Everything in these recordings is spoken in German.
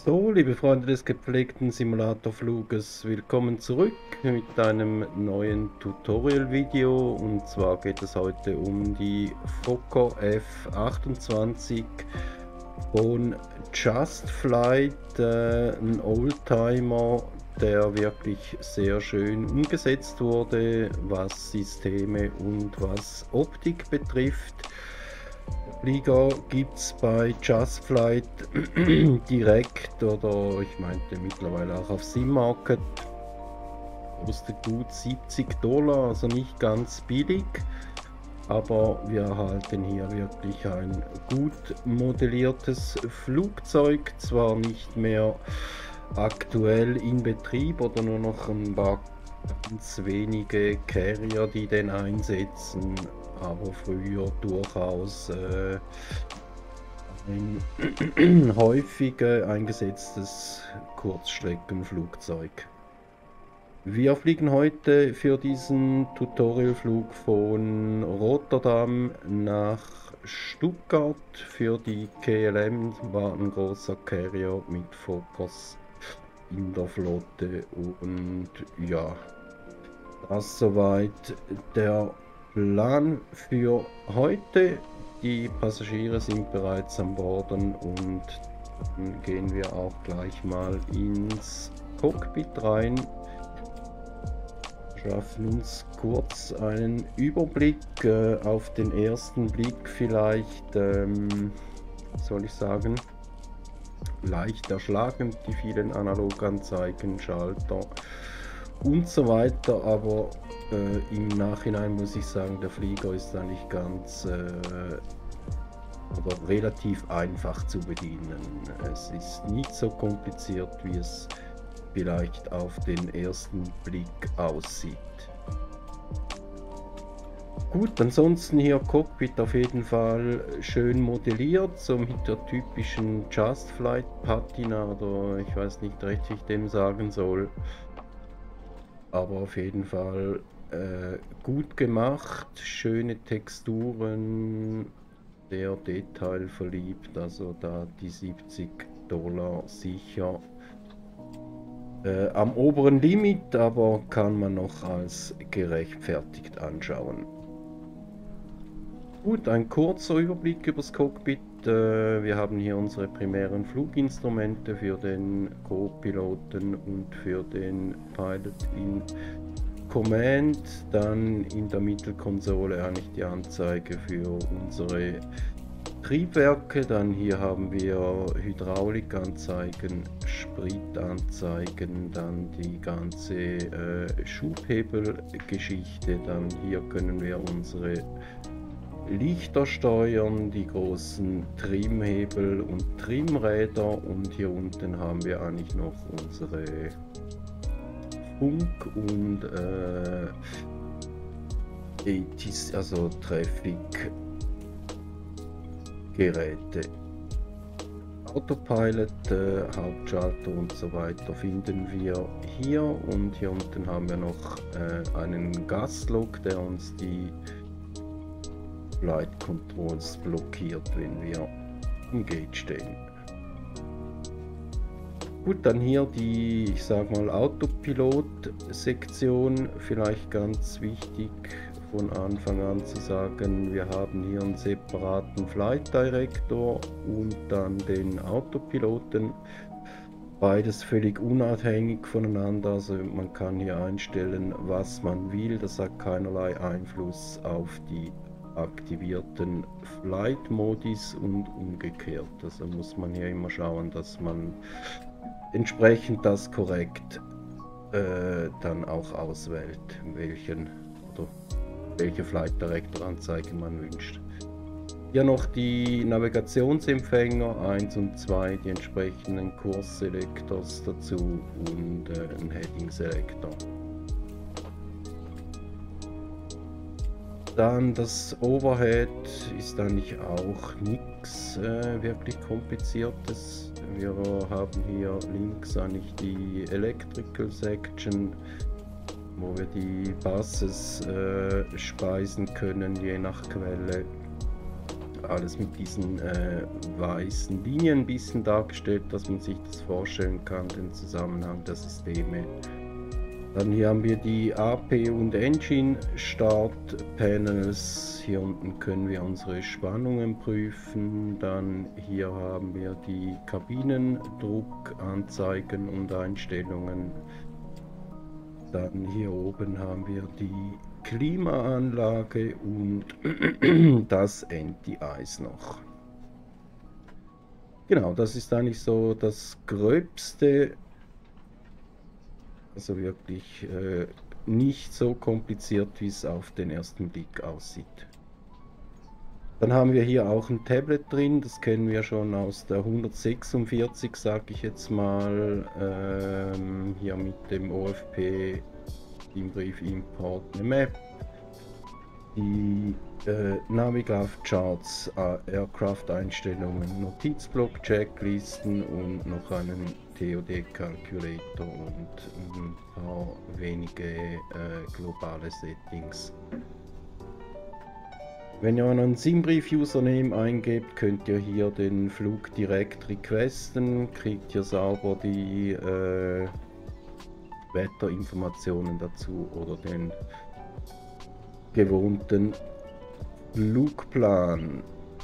So, liebe Freunde des gepflegten Simulatorfluges, willkommen zurück mit einem neuen Tutorial-Video. Und zwar geht es heute um die Fokker F28 von Just Flight, ein Oldtimer, der wirklich sehr schön umgesetzt wurde, was Systeme und was Optik betrifft. Flieger gibt es bei Just Flight direkt, oder ich meinte mittlerweile auch auf SimMarket. Kostet gut $70, also nicht ganz billig, aber wir erhalten hier wirklich ein gut modelliertes Flugzeug, zwar nicht mehr aktuell in Betrieb oder nur noch ein paar ganz wenige Carrier, die den einsetzen, aber früher durchaus ein häufig eingesetztes Kurzstreckenflugzeug. Wir fliegen heute für diesen Tutorialflug von Rotterdam nach Stuttgart für die KLM, war ein großer Carrier mit Fokkers in der Flotte. Und ja, das soweit der Plan für heute. Die Passagiere sind bereits an Borden und dann gehen wir auch gleich mal ins Cockpit rein. Schaffen uns kurz einen Überblick. Auf den ersten Blick vielleicht, soll ich sagen, leicht erschlagend, die vielen Analoganzeigen, Schalter und so weiter, aber im Nachhinein muss ich sagen, der Flieger ist eigentlich ganz oder relativ einfach zu bedienen. Es ist nicht so kompliziert, wie es vielleicht auf den ersten Blick aussieht. Gut, ansonsten hier Cockpit auf jeden Fall schön modelliert, so mit der typischen Just Flight Patina, oder ich weiß nicht recht, wie ich dem sagen soll. Aber auf jeden Fall gut gemacht, schöne Texturen, sehr detailverliebt, also da die $70 sicher am oberen Limit, aber kann man noch als gerechtfertigt anschauen. Gut, ein kurzer Überblick über das Cockpit. Wir haben hier unsere primären Fluginstrumente für den Co-Piloten und für den Pilot in Command. Dann in der Mittelkonsole eigentlich die Anzeige für unsere Triebwerke. Dann hier haben wir Hydraulikanzeigen, Spritanzeigen, dann die ganze Schubhebelgeschichte. Dann hier können wir unsere Lichter steuern, die großen Trimmhebel und Trimmräder, und hier unten haben wir eigentlich noch unsere Funk- und ATC, also Traffic-Geräte. Autopilot, Hauptschalter und so weiter finden wir hier, und hier unten haben wir noch einen Gaslok, der uns die Flight Controls blockiert, wenn wir im Gate stehen. Gut, dann hier die, ich sag mal, Autopilot-Sektion. Vielleicht ganz wichtig von Anfang an zu sagen, wir haben hier einen separaten Flight Director und dann den Autopiloten. Beides völlig unabhängig voneinander, also man kann hier einstellen, was man will. Das hat keinerlei Einfluss auf die aktivierten Flight-Modis und umgekehrt. Also muss man hier immer schauen, dass man entsprechend das korrekt dann auch auswählt, welche Flight Director Anzeige man wünscht. Hier noch die Navigationsempfänger 1 und 2, die entsprechenden Kurs-Selektors dazu und ein Heading-Selektor. Dann das Overhead ist eigentlich auch nichts wirklich kompliziertes. Wir haben hier links eigentlich die Electrical Section, wo wir die Buses speisen können, je nach Quelle. alles mit diesen weißen Linien ein bisschen dargestellt, dass man sich das vorstellen kann, den Zusammenhang der Systeme. Dann hier haben wir die AP und Engine Start Panels. Hier unten können wir unsere Spannungen prüfen. Dann hier haben wir die Kabinendruckanzeigen und Einstellungen. Dann hier oben haben wir die Klimaanlage und das Anti-Ice noch. Genau, das ist eigentlich so das Gröbste. Also wirklich nicht so kompliziert, wie es auf den ersten Blick aussieht. Dann haben wir hier auch ein Tablet drin, das kennen wir schon aus der 146, sage ich jetzt mal, hier mit dem OFP Teambrief Import eine Map, die Navigraph Charts, Aircraft Einstellungen, Notizblock, Checklisten und noch einen TOD Calculator und ein paar wenige globale Settings. Wenn ihr einen SimBrief-Username eingebt, könnt ihr hier den Flug direkt requesten, kriegt ihr sauber die Wetterinformationen dazu oder den gewohnten Flugplan.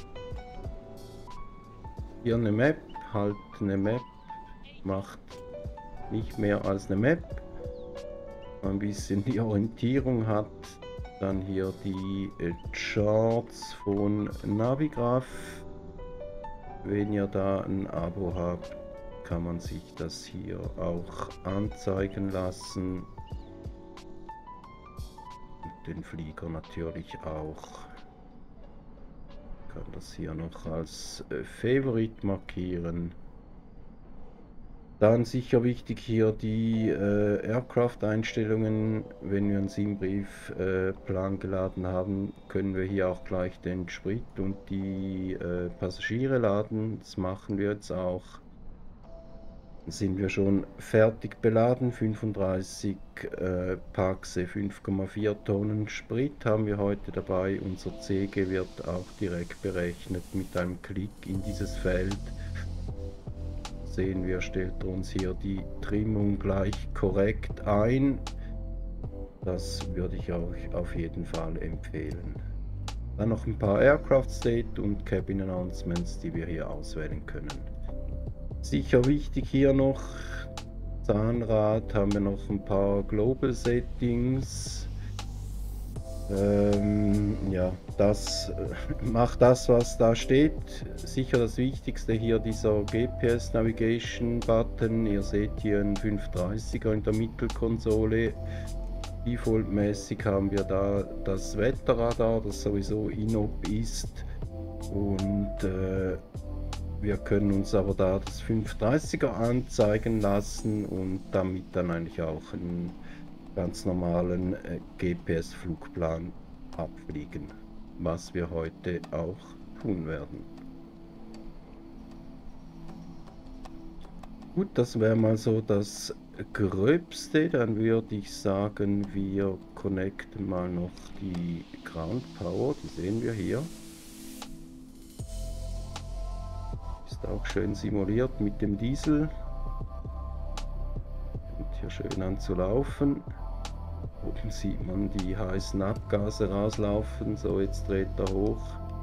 Hier eine Map, halt eine Map, macht nicht mehr als eine Map, ein bisschen die Orientierung hat. Dann hier die Charts von Navigraph. Wenn ihr da ein Abo habt, kann man sich das hier auch anzeigen lassen. Und den Flieger natürlich auch. Ich kann das hier noch als Favorit markieren. Dann sicher wichtig hier die Aircraft-Einstellungen. Wenn wir einen SimBrief-Plan geladen haben, können wir hier auch gleich den Sprit und die Passagiere laden. Das machen wir jetzt auch. Sind wir schon fertig beladen. 35 Paxe, 5,4 Tonnen Sprit haben wir heute dabei. Unser CG wird auch direkt berechnet mit einem Klick in dieses Feld. Sehen wir, stellt uns hier die Trimmung gleich korrekt ein. Das würde ich euch auf jeden Fall empfehlen. Dann noch ein paar Aircraft State und Cabin Announcements, die wir hier auswählen können. Sicher wichtig hier noch, Zahnrad, haben wir noch ein paar Global Settings. Ja, das macht das, was da steht. Sicher das Wichtigste hier, dieser GPS Navigation Button. Ihr seht hier einen 530er in der Mittelkonsole. Default-mäßig haben wir da das Wetterradar, das sowieso INOP ist. Und wir können uns aber da das 530er anzeigen lassen und damit dann eigentlich auch einen ganz normalen GPS-Flugplan abfliegen, was wir heute auch tun werden. Gut, das wäre mal so das Gröbste. Dann würde ich sagen, wir connecten mal noch die Ground Power, die sehen wir hier. Ist auch schön simuliert mit dem Diesel. Fängt hier schön an zu laufen. Oben sieht man die heißen Abgase rauslaufen, so jetzt dreht er hoch.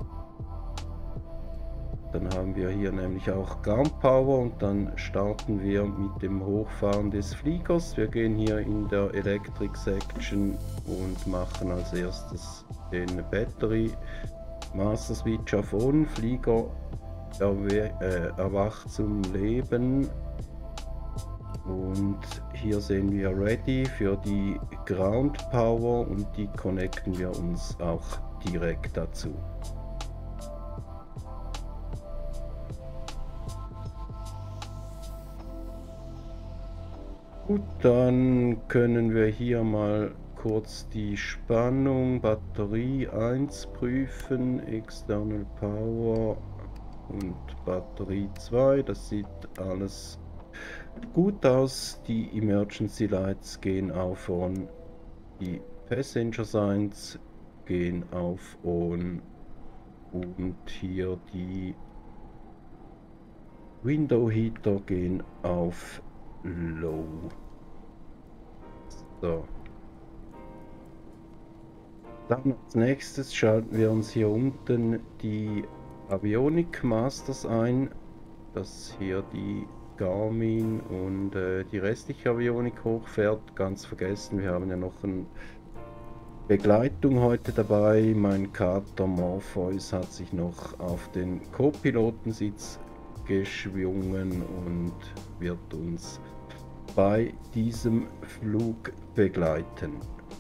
Dann haben wir hier nämlich auch Ground Power und dann starten wir mit dem Hochfahren des Fliegers. Wir gehen hier in der Electric Section und machen als erstes den Battery Master Switch auf On. Flieger erwacht zum Leben. Und hier sehen wir Ready für die Ground Power und die connecten wir uns auch direkt dazu. Gut, dann können wir hier mal kurz die Spannung Batterie 1 prüfen, External Power und Batterie 2. Das sieht alles gut aus. Die Emergency Lights gehen auf On, die Passenger Signs gehen auf On Und hier die Window Heater gehen auf Low. So. Dann als nächstes schalten wir uns hier unten die Avionic Masters ein, dass hier die Garmin und die restliche Avionik hochfährt. Ganz vergessen, wir haben ja noch eine Begleitung heute dabei. Mein Kater Morpheus hat sich noch auf den Co-Pilotensitz geschwungen und wird uns bei diesem Flug begleiten.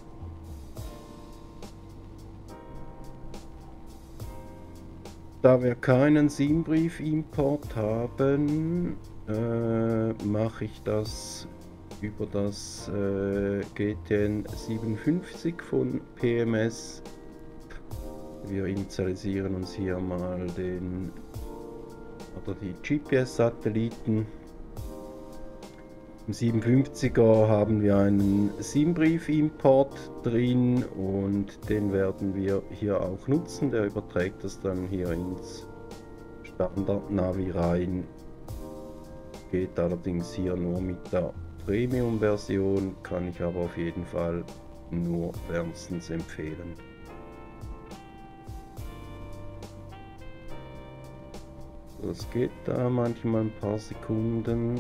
Da wir keinen SIM-Brief-Import haben, mache ich das über das GTN 57 von PMS. Wir initialisieren uns hier mal die GPS-Satelliten. Im 57er haben wir einen SIM-Brief-Import drin und den werden wir hier auch nutzen. Der überträgt das dann hier ins Standard-Navi rein. Geht allerdings hier nur mit der Premium-Version, kann ich aber auf jeden Fall nur wärmstens empfehlen. Das geht da manchmal ein paar Sekunden.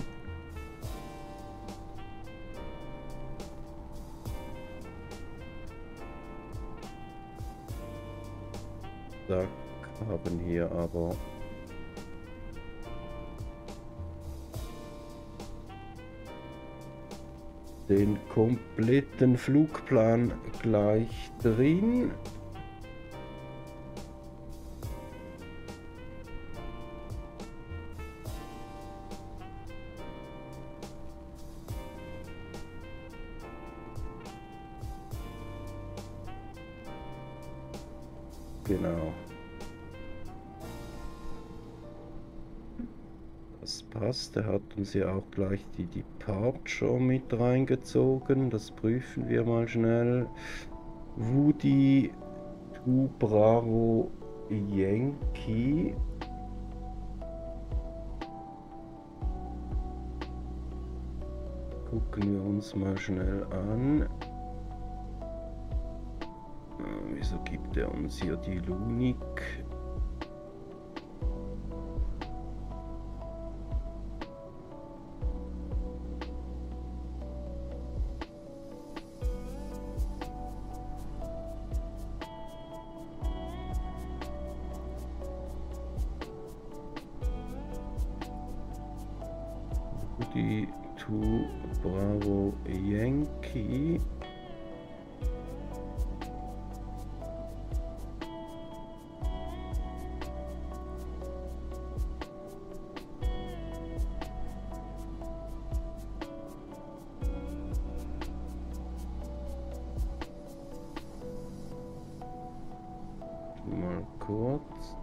Da haben hier aber den kompletten Flugplan gleich drin. Genau. Das passt. Er hat uns ja auch gleich die Departure mit reingezogen. Das prüfen wir mal schnell. Woody 2 Bravo Yankee. Gucken wir uns mal schnell an. Wieso gibt er uns hier die Lunik? Die 2 Bravo Yankee. Mal kurz.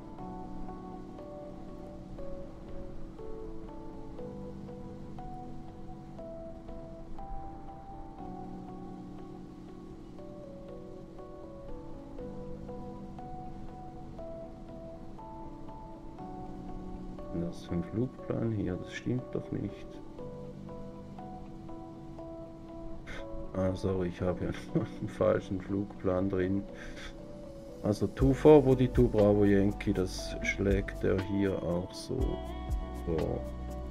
Das ist ein Flugplan hier, das stimmt doch nicht. Ah, sorry, ich habe ja noch einen falschen Flugplan drin. Also 2-4, wo die 2 Bravo Yankee, das schlägt er hier auch so vor.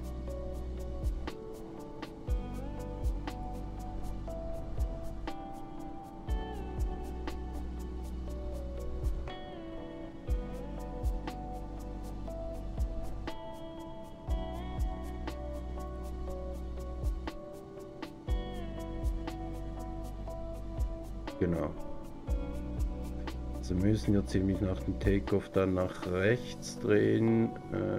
Genau. Also müssen wir ziemlich nach dem Takeoff dann nach rechts drehen.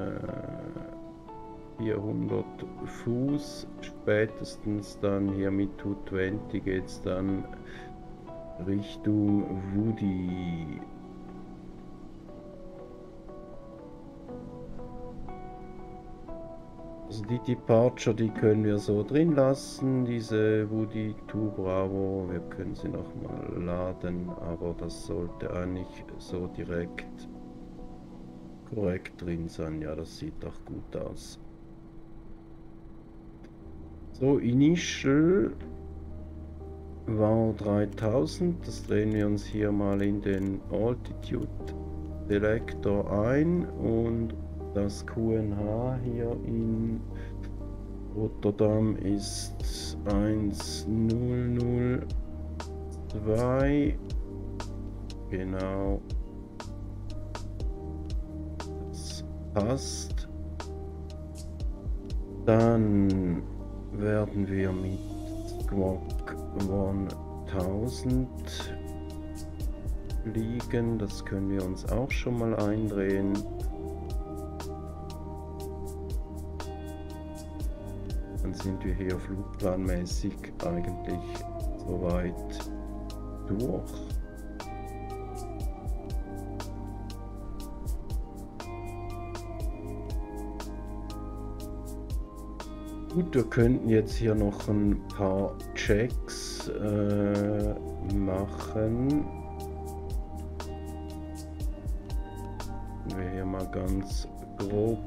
400 Fuß spätestens dann hier mit 220 geht es dann Richtung Woody. Also die Departure, die können wir so drin lassen, diese Woody 2 Bravo. Wir können sie nochmal laden, aber das sollte eigentlich so direkt korrekt drin sein. Ja, das sieht doch gut aus. So, Initial war 3000. Das drehen wir uns hier mal in den Altitude Selector ein und das QNH hier in Rotterdam ist 1002. Genau. Das passt. Dann werden wir mit Squawk 1000 fliegen. Das können wir uns auch schon mal eindrehen. Dann sind wir hier flugplanmäßig eigentlich soweit durch. Gut, wir könnten jetzt hier noch ein paar Checks machen. Wir hier mal ganz grob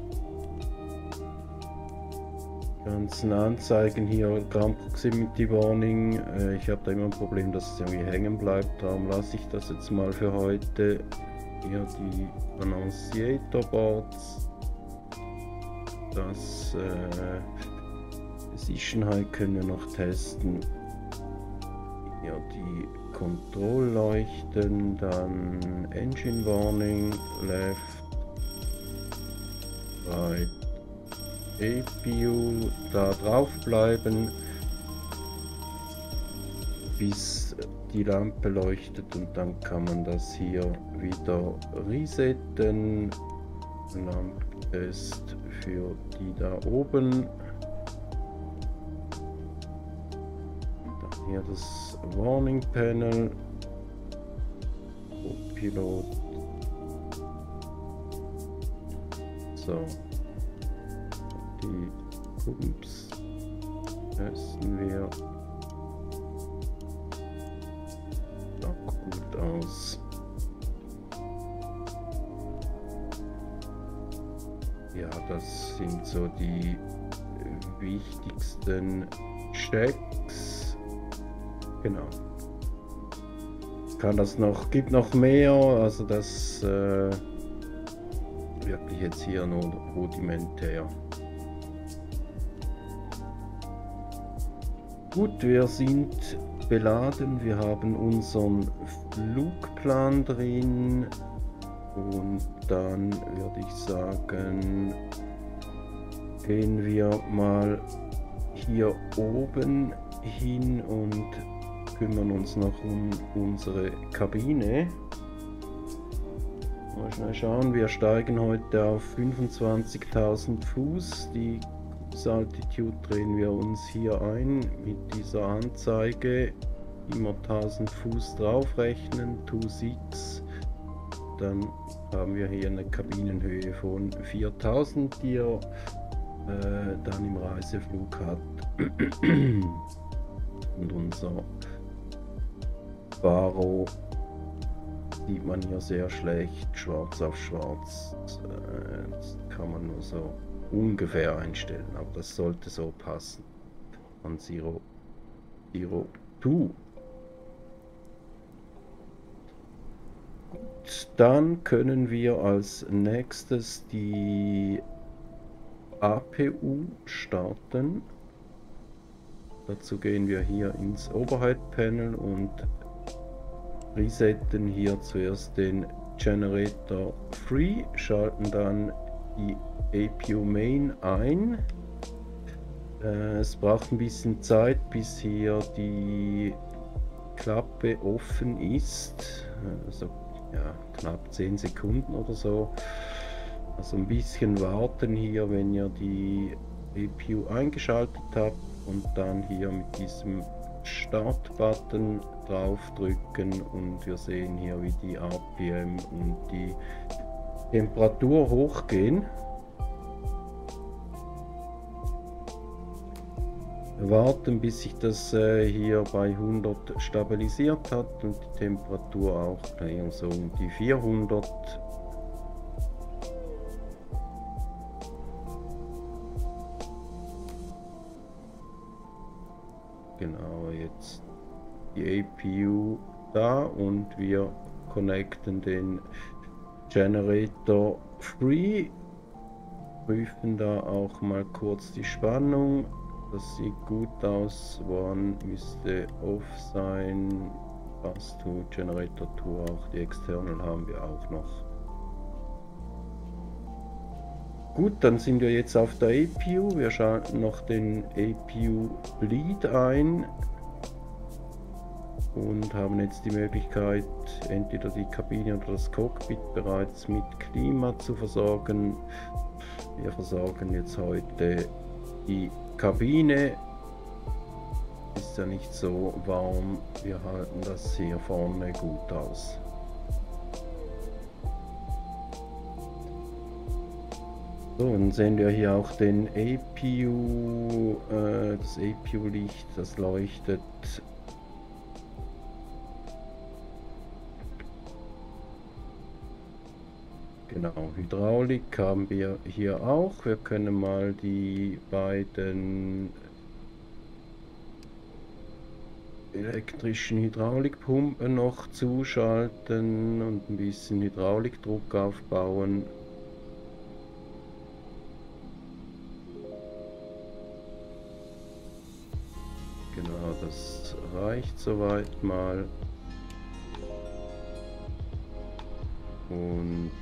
ganzen Anzeigen hier, Ground Proximity Warning. Ich habe da immer ein Problem, dass es irgendwie hängen bleibt. Darum lasse ich das jetzt mal für heute. Hier die Annunciator Boards. Das Position High können wir noch testen. Ja, die Kontrollleuchten, dann Engine Warning, Left, Right, APU, da drauf bleiben, bis die Lampe leuchtet und dann kann man das hier wieder resetten. Lamptest für die da oben. Dann hier das Warning Panel. Pilot. So. Die Pumps testen wir. Sieht gut aus. Ja, das sind so die wichtigsten Checks. Genau. Kann das noch, gibt noch mehr, also das wirklich jetzt hier nur rudimentär. Gut, wir sind beladen, wir haben unseren Flugplan drin. Und dann würde ich sagen, gehen wir mal hier oben hin und kümmern uns noch um unsere Kabine. Mal schnell schauen, wir steigen heute auf 25.000 Fuß. Die Altitude drehen wir uns hier ein mit dieser Anzeige. Immer 1000 Fuß draufrechnen, 26. Dann haben wir hier eine Kabinenhöhe von 4000, die er dann im Reiseflug hat. Und unser Baro sieht man hier sehr schlecht, schwarz auf schwarz. Das kann man nur so ungefähr einstellen, aber das sollte so passen. An 002. Dann können wir als nächstes die APU starten. Dazu gehen wir hier ins Overhead Panel und resetten hier zuerst den Generator Free, schalten dann die APU Main ein. Es braucht ein bisschen Zeit, bis hier die Klappe offen ist. Also ja, knapp 10 Sekunden oder so. Also ein bisschen warten hier, wenn ihr die APU eingeschaltet habt, und dann hier mit diesem Start-Button draufdrücken und wir sehen hier, wie die RPM und die Temperatur hochgehen. Warten, bis sich das hier bei 100 stabilisiert hat und die Temperatur auch so um die 400. jetzt die APU da und wir connecten den Generator Free. Prüfen da auch mal kurz die Spannung. Das sieht gut aus. One müsste off sein. Pass to Generator 2 auch. Die External haben wir auch noch. Gut, dann sind wir jetzt auf der APU. Wir schalten noch den APU Bleed ein und haben jetzt die Möglichkeit, entweder die Kabine oder das Cockpit bereits mit Klima zu versorgen. Wir versorgen jetzt heute die Kabine. Ist ja nicht so warm. Wir halten das hier vorne gut aus. So, und sehen wir hier auch den APU, das APU-Licht, das leuchtet. Genau, Hydraulik haben wir hier auch. Wir können mal die beiden elektrischen Hydraulikpumpen noch zuschalten und ein bisschen Hydraulikdruck aufbauen. Genau, das reicht soweit mal. Und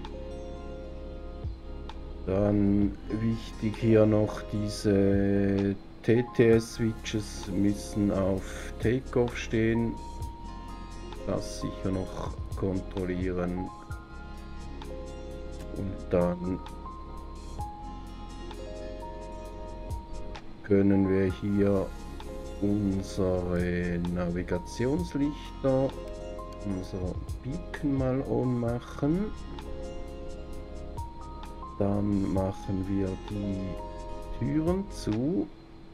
dann wichtig hier noch, diese TTS-Switches müssen auf Takeoff stehen. Das sicher noch kontrollieren. Und dann können wir hier unsere Navigationslichter, unser Beacon mal on machen. Dann machen wir die Türen zu.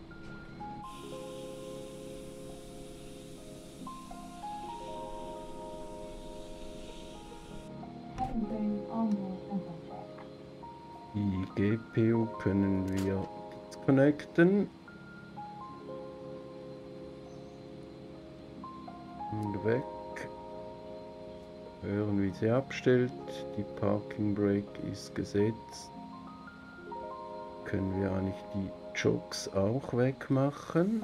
Die GPU können wir disconnecten. Und weg. Hören, wie sie abstellt. Die Parking Brake ist gesetzt. Können wir eigentlich die Jocks auch wegmachen.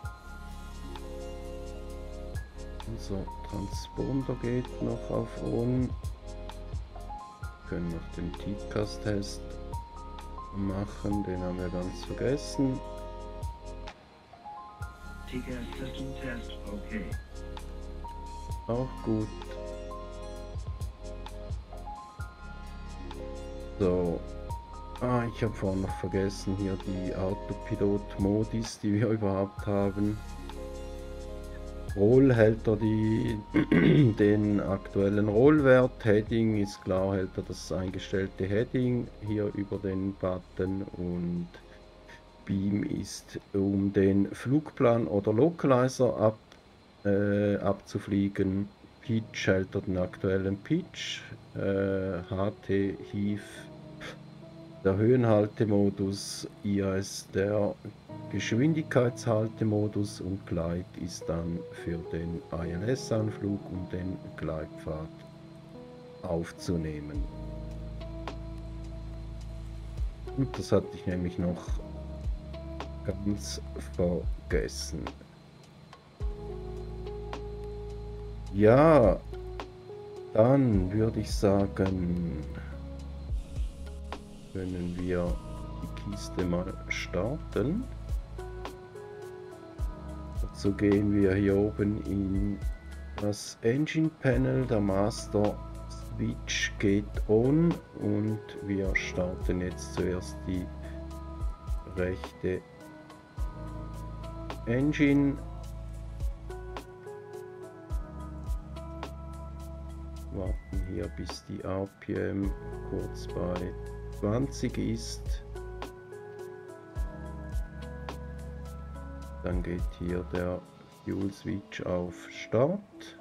Unser Transponder geht noch auf On. Wir können noch den TCAS-Test machen, den haben wir ganz vergessen. TCAS System Test, okay. Auch gut. So. Ich habe vorhin noch vergessen, hier die Autopilot-Modis, die wir überhaupt haben. Roll hält er den aktuellen Rollwert. Heading ist klar, hält er das eingestellte Heading hier über den Button. Und Beam ist, um den Flugplan oder Localizer abzufliegen. Pitch hält er den aktuellen Pitch. HT, Heave, der Höhenhaltemodus, IAS der Geschwindigkeitshaltemodus und Glide ist dann für den ILS-Anflug, um den Gleitpfad aufzunehmen. Und das hatte ich nämlich noch ganz vergessen. Ja, dann würde ich sagen, können wir die Kiste mal starten. Dazu gehen wir hier oben in das Engine Panel. Der Master Switch geht on und wir starten jetzt zuerst die rechte Engine. Warten hier, bis die RPM kurz bei 20 ist. Dann geht hier der Fuel Switch auf Start.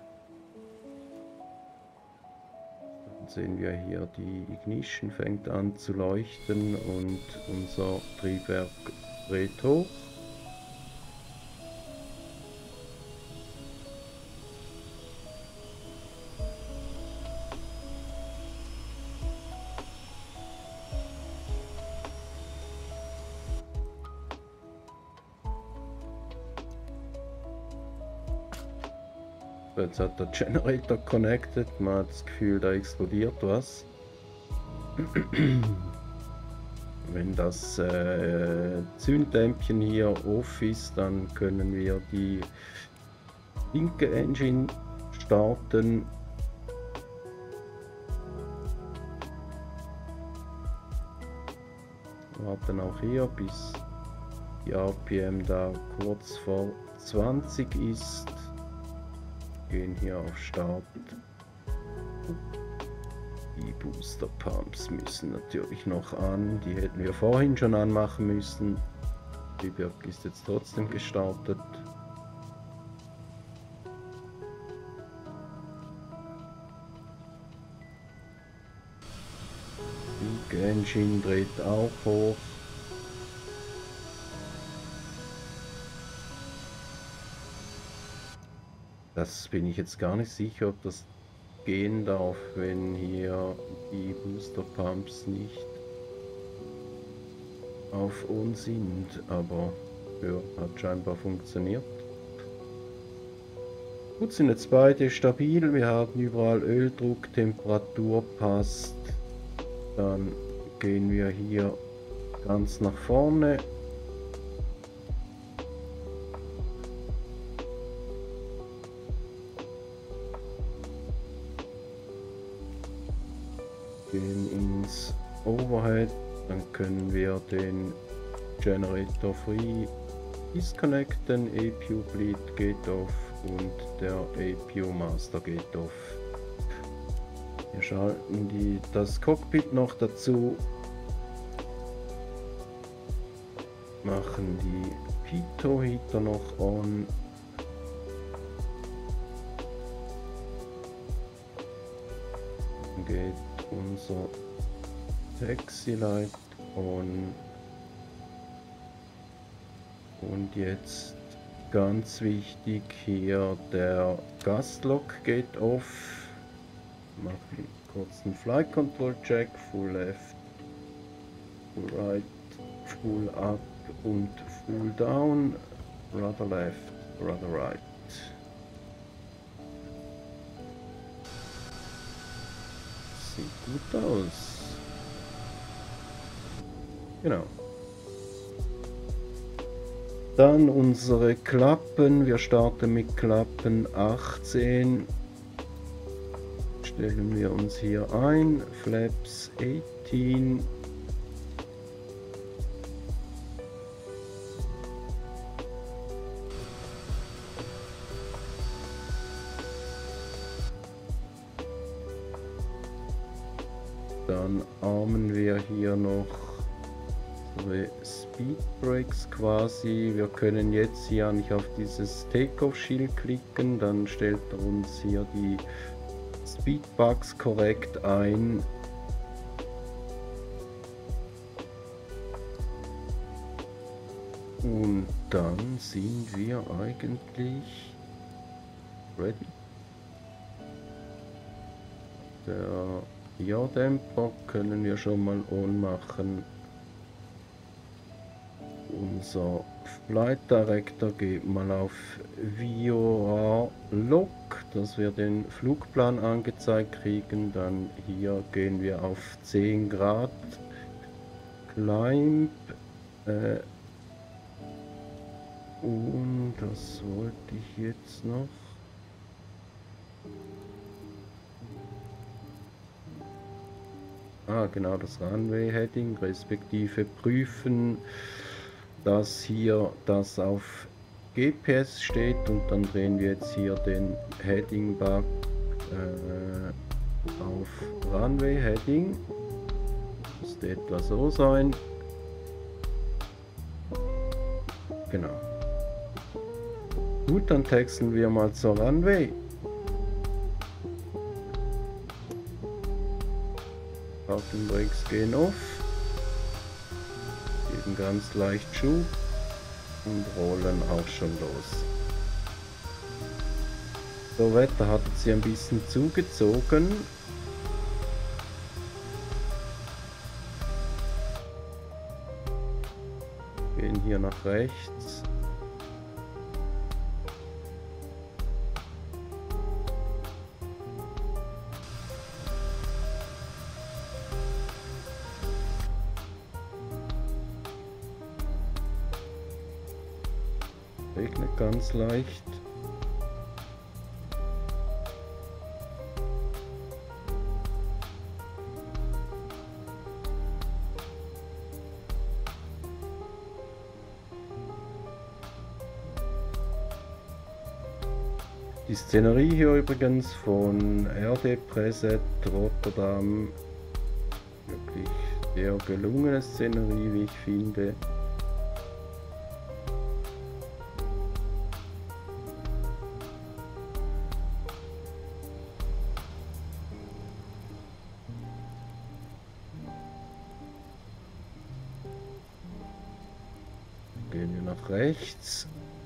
Dann sehen wir hier, die Ignition fängt an zu leuchten und unser Triebwerk dreht hoch. Jetzt hat der Generator connected. Man hat das Gefühl, da explodiert was. Wenn das Zündlämpchen hier off ist, dann können wir die linke Engine starten. Warten auch hier, bis die RPM da kurz vor 20 ist. Gehen hier auf Start. Die Booster Pumps müssen natürlich noch an. Die hätten wir vorhin schon anmachen müssen. Die Triebwerk ist jetzt trotzdem gestartet. Die Engine dreht auch hoch. Das bin ich jetzt gar nicht sicher, ob das gehen darf, wenn hier die Booster Pumps nicht auf On sind, aber ja, hat scheinbar funktioniert. Gut, sind jetzt beide stabil, wir haben überall Öldruck, Temperatur passt. Dann gehen wir hier ganz nach vorne. Gehen ins Overhead, dann können wir den Generator Free disconnecten, APU Bleed geht off und der APU Master geht off. Wir schalten das Cockpit noch dazu, machen die Pitot Heater noch on. Dann geht unser Taxi Light on. Und jetzt ganz wichtig hier, der Gaslock geht off. Machen kurz einen Flight Control Check, Full Left, Full Right, Full Up und Full Down, Rudder Left, Rudder Right. Sieht gut aus. Genau. Dann unsere Klappen. Wir starten mit Klappen 18. Stellen wir uns hier ein. Flaps 18. Dann armen wir hier noch Speed Brakes quasi. Wir können jetzt hier nicht auf dieses Takeoff-Schild klicken, dann stellt er uns hier die Speedbugs korrekt ein. Und dann sind wir eigentlich ready. Der Ja-Dämpfer können wir schon mal on machen. Unser Flight Director geht mal auf VOR Lock, dass wir den Flugplan angezeigt kriegen. Dann hier gehen wir auf 10 Grad Climb. Und das wollte ich jetzt noch. Genau, das Runway Heading, respektive prüfen, dass hier das auf GPS steht, und dann drehen wir jetzt hier den Heading Bug auf Runway Heading. Das müsste etwa so sein. Genau. Gut, dann texten wir mal zur Runway. Parking Brakes gehen off. Geben ganz leicht Schub und rollen auch schon los. So, Wetter hat jetzt hier ein bisschen zugezogen. Gehen hier nach rechts. regnet ganz leicht. Die Szenerie hier übrigens von RD Preset Rotterdam, wirklich sehr gelungene Szenerie, wie ich finde. Gehen wir nach rechts.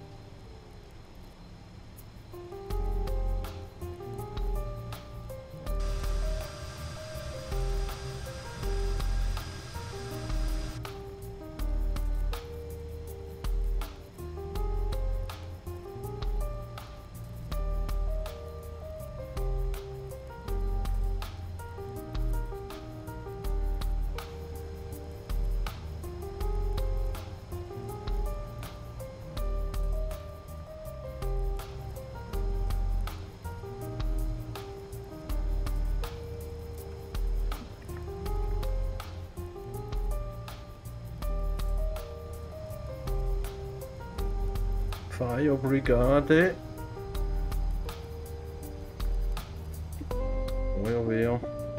Feuerbrigade. Feuerwehr.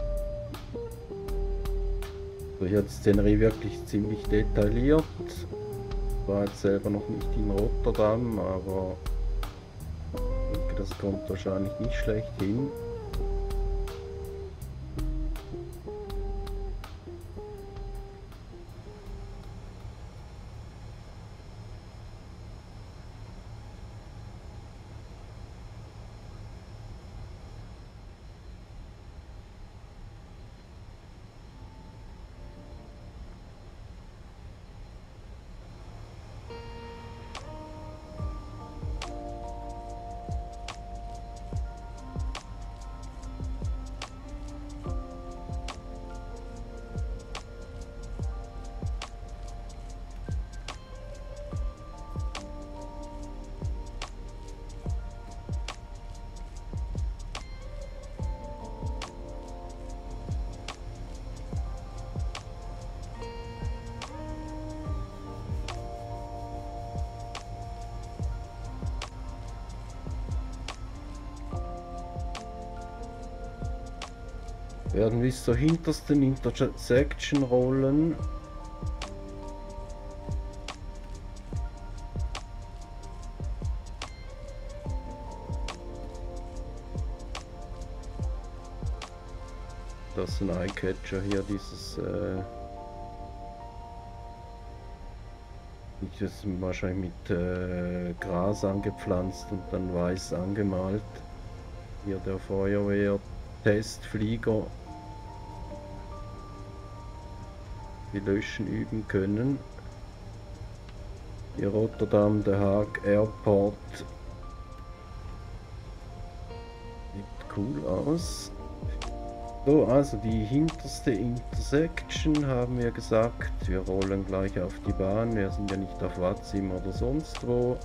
So, hier hat die Szenerie wirklich ziemlich detailliert. War jetzt selber noch nicht in Rotterdam, aber ich denke, das kommt wahrscheinlich nicht schlecht hin. Werden bis zur hintersten Intersection rollen. Das ist ein Eyecatcher hier, dieses das ist wahrscheinlich mit Gras angepflanzt und dann weiß angemalt. Hier der Feuerwehr-Testflieger. Die Löschen üben können. Hier Rotterdam, Der Haag Airport. Sieht cool aus. So, also die hinterste Intersection haben wir gesagt. Wir rollen gleich auf die Bahn. Wir sind ja nicht auf Watzim oder sonst wo.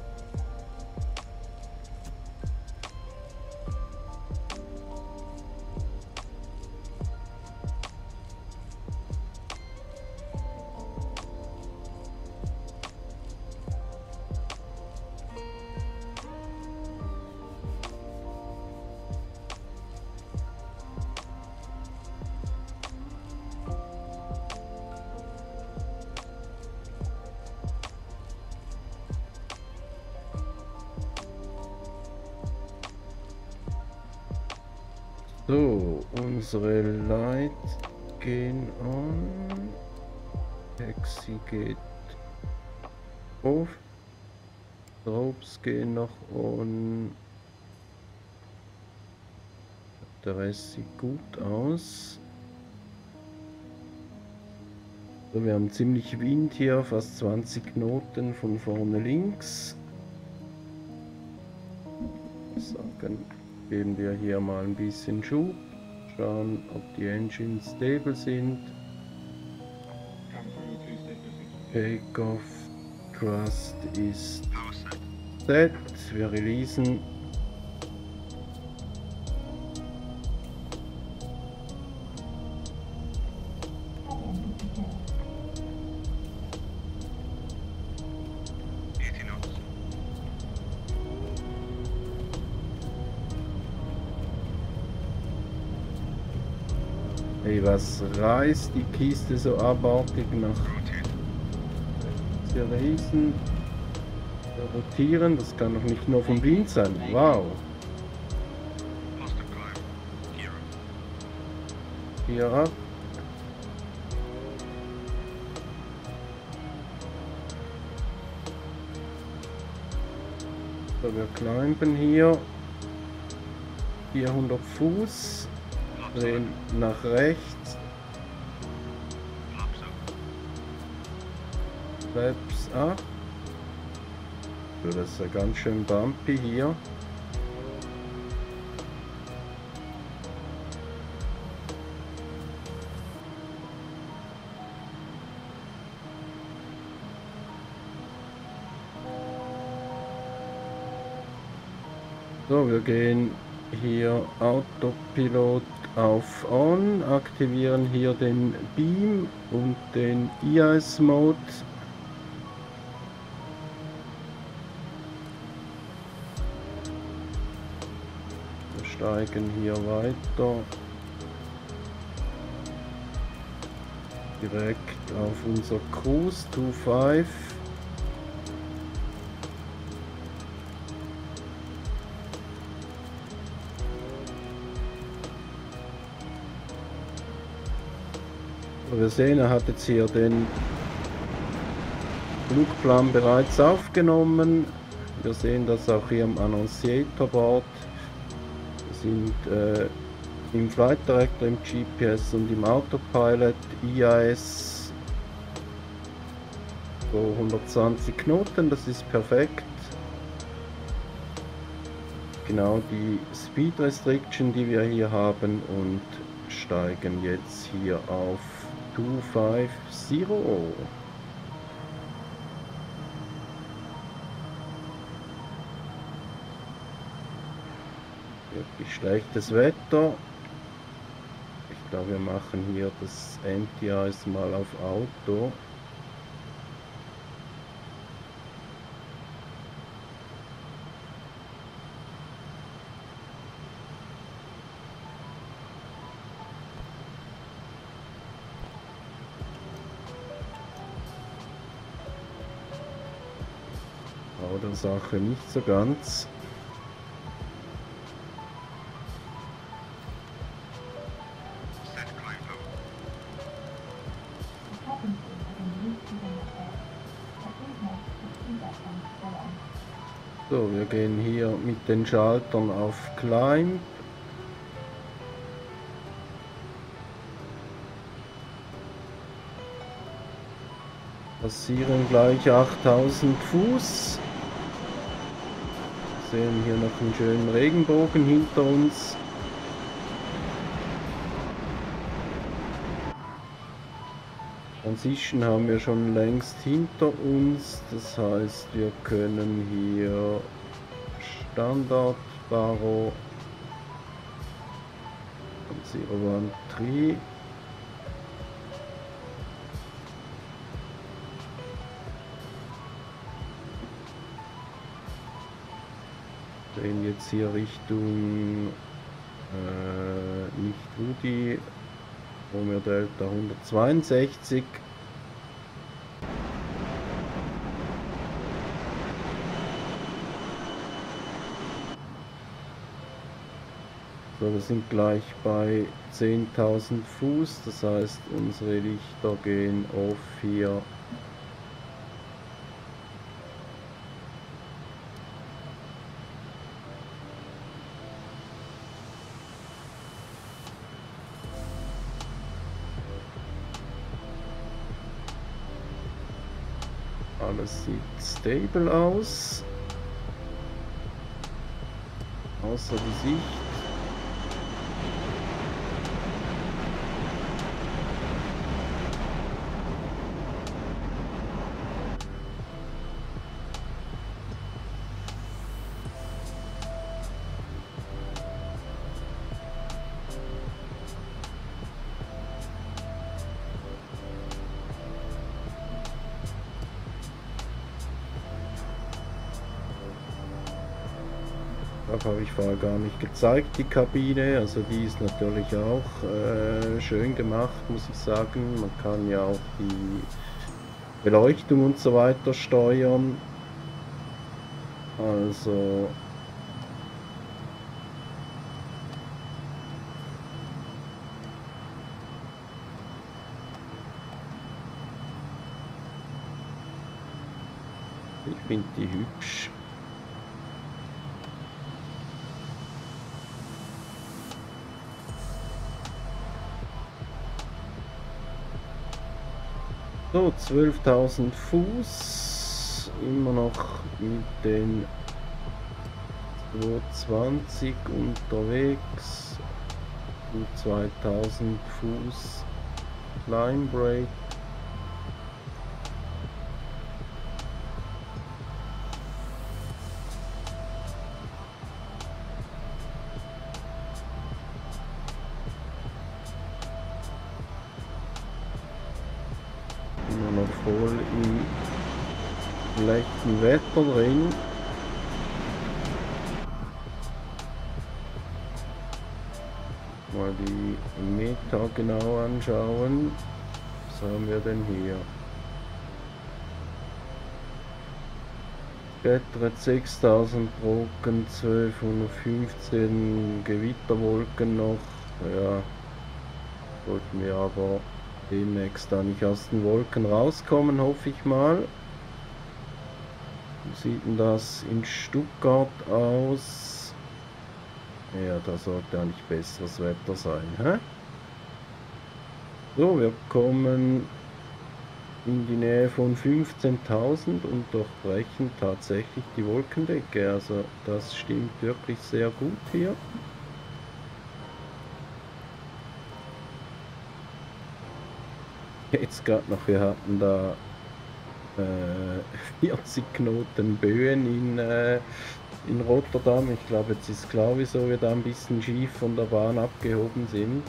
So, unsere Lights gehen an. Taxi geht auf. Strobes gehen noch on. Der Rest sieht gut aus. So, wir haben ziemlich Wind hier, fast 20 Knoten von vorne links. Sagen, geben wir hier mal ein bisschen Schub. Schauen, ob die Engines stable sind. Takeoff Thrust ist dead. Wir releasen. Hey, was reißt die Kiste so abartig nach hier releasen? Rotieren, das kann doch nicht nur vom Wind sein. Wow. Hier ab. So, wir climben hier 400 Fuß, drehen nach rechts, Flaps ab. So, das ist ja ganz schön bumpy hier. So, wir gehen hier Autopilot auf On, aktivieren hier den Beam und den EIS-Mode. Wir steigen hier weiter. Direkt auf unser Cruise 25. Wir sehen, er hat jetzt hier den Flugplan bereits aufgenommen. Wir sehen das auch hier am Annunciator Board. Wir sind im Flight Director, im GPS und im Autopilot. EIS so 120 Knoten, das ist perfekt. Genau die Speed Restriction, die wir hier haben, und steigen jetzt hier auf 250. Wirklich schlechtes Wetter. Ich glaube, wir machen hier das Anti-Ice mal auf Auto. Der Sache nicht so ganz. So, wir gehen hier mit den Schaltern auf Climb. Passieren gleich 8000 Fuß. Sehen hier noch einen schönen Regenbogen hinter uns. Transition haben wir schon längst hinter uns. Das heißt, wir können hier Standard Baro und 013 drehen jetzt hier Richtung nicht Rudi, Romeo Delta 162. So, wir sind gleich bei 10.000 Fuß, das heißt, unsere Lichter gehen auf hier. Alles sieht stable aus, außer die Sicht. habe ich vorher gar nicht gezeigt, die Kabine. Also die ist natürlich auch schön gemacht, muss ich sagen. Man kann ja auch die Beleuchtung und so weiter steuern. Also ich finde die hübsch. So, 12.000 Fuß, immer noch mit den 220 unterwegs, und 2000 Fuß Line Break. Immer noch voll im schlechten Wetter drin. Mal die Meta genau anschauen. Was haben wir denn hier? Betret 6000 Brocken, 1215 Gewitterwolken noch. Ja, sollten wir aber demnächst da nicht aus den Wolken rauskommen, hoffe ich mal. Wie sieht denn das in Stuttgart aus? Ja, da sollte eigentlich besseres Wetter sein, hä? So, wir kommen in die Nähe von 15.000 und durchbrechen tatsächlich die Wolkendecke. Also das stimmt wirklich sehr gut hier. Jetzt gerade noch, wir hatten da 40 Knoten Böen in Rotterdam. Ich glaube, jetzt ist klar, wieso wir da ein bisschen schief von der Bahn abgehoben sind.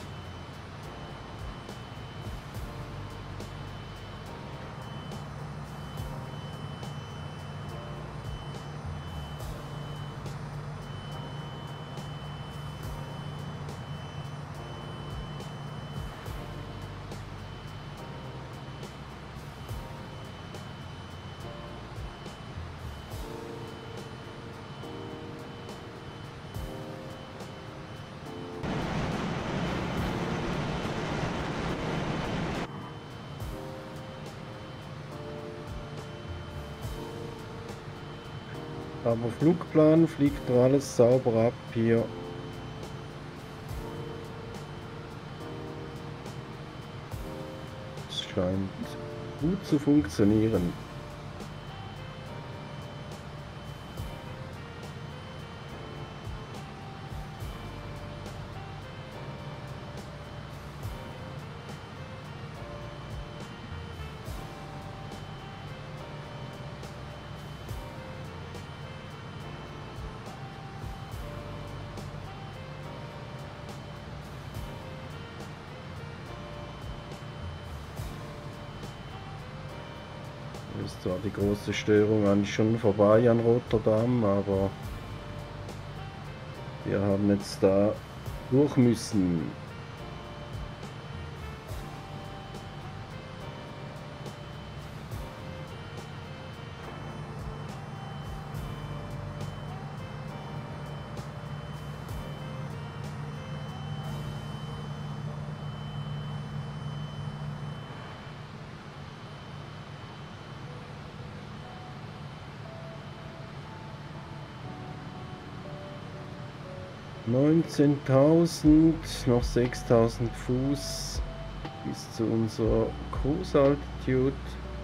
Aber Flugplan fliegt da alles sauber ab hier. Es scheint gut zu funktionieren. Ist zwar die große Störung eigentlich schon vorbei an Rotterdam, aber wir haben jetzt da durch müssen. (19.000), noch 6.000 Fuß bis zu unserer Cruise Altitude.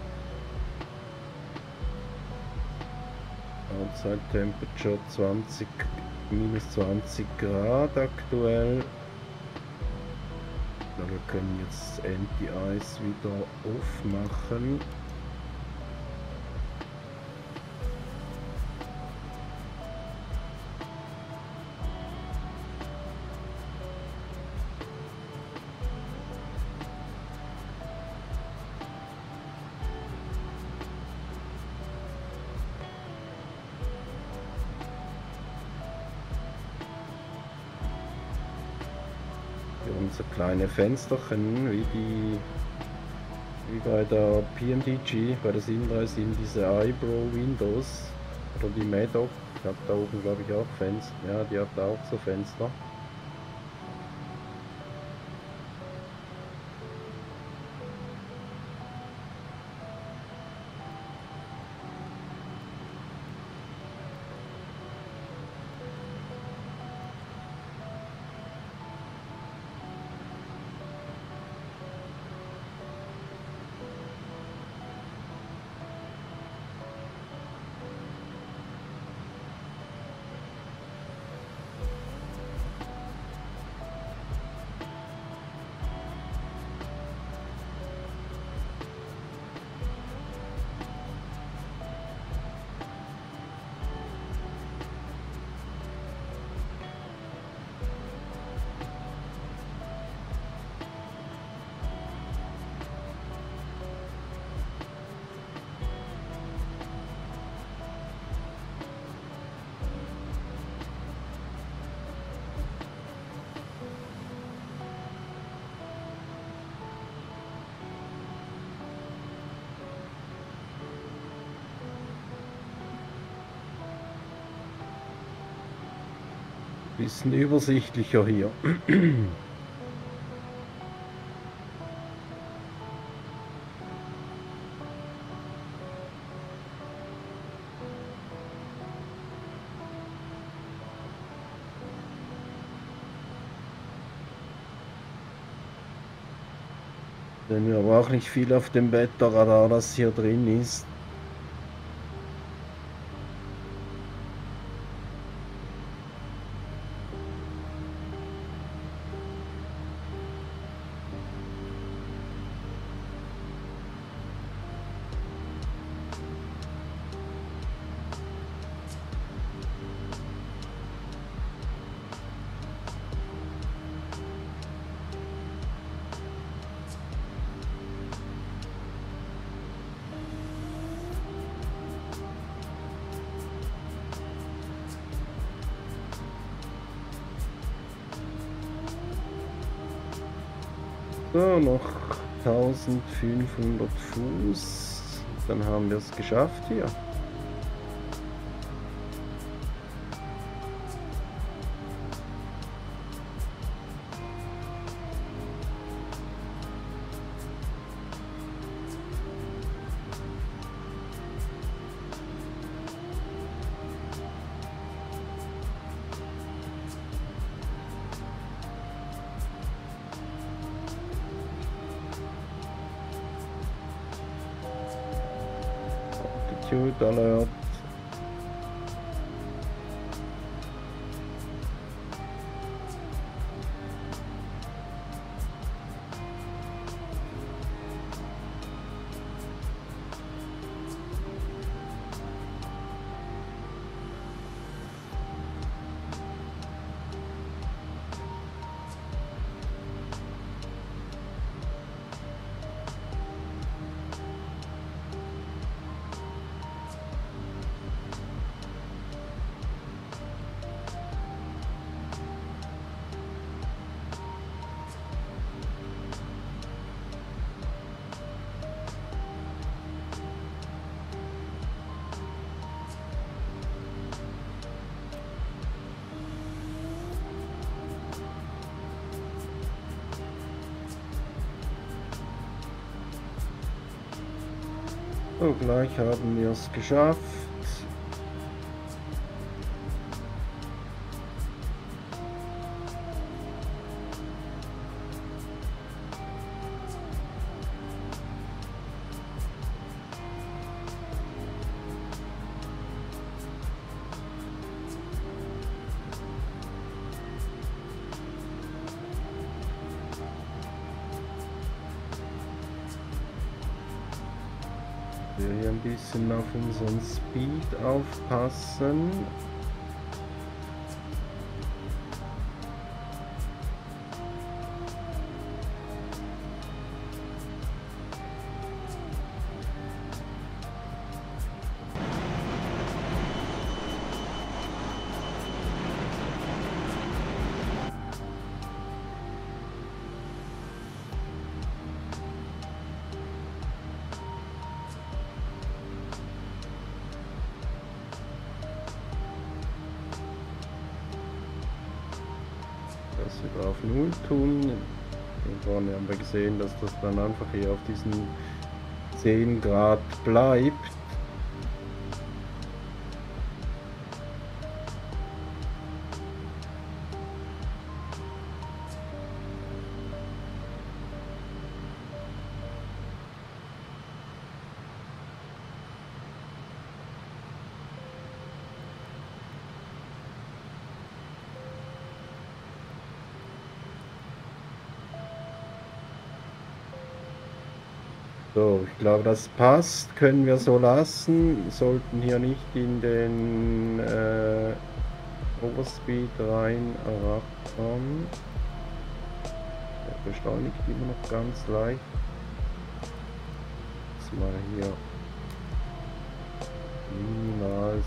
Outside Temperature -20 Grad aktuell. Wir können jetzt Anti-Ice wieder aufmachen. Hier unser kleine Fensterchen, wie bei der PMDG, bei der 737, diese Eyebrow Windows oder die Madoc. Ich habe da oben, glaube ich, auch Fenster. Ja, die hat auch so Fenster. Bisschen übersichtlicher hier. Sehen wir aber auch nicht viel auf dem Wetterradar, das hier drin ist. So, noch 1500 Fuß. Dann haben wir es geschafft hier. Altitude Alert. So, gleich haben wir es geschafft. Wir hier ein bisschen auf unseren Speed aufpassen. das wieder auf 0 tun. Hier vorne haben wir gesehen, dass das dann einfach hier auf diesen 10 Grad bleibt. So, ich glaube, das passt, können wir so lassen, sollten hier nicht in den Overspeed rein rattern. Er beschleunigt immer noch ganz leicht. Jetzt mal hier niemals.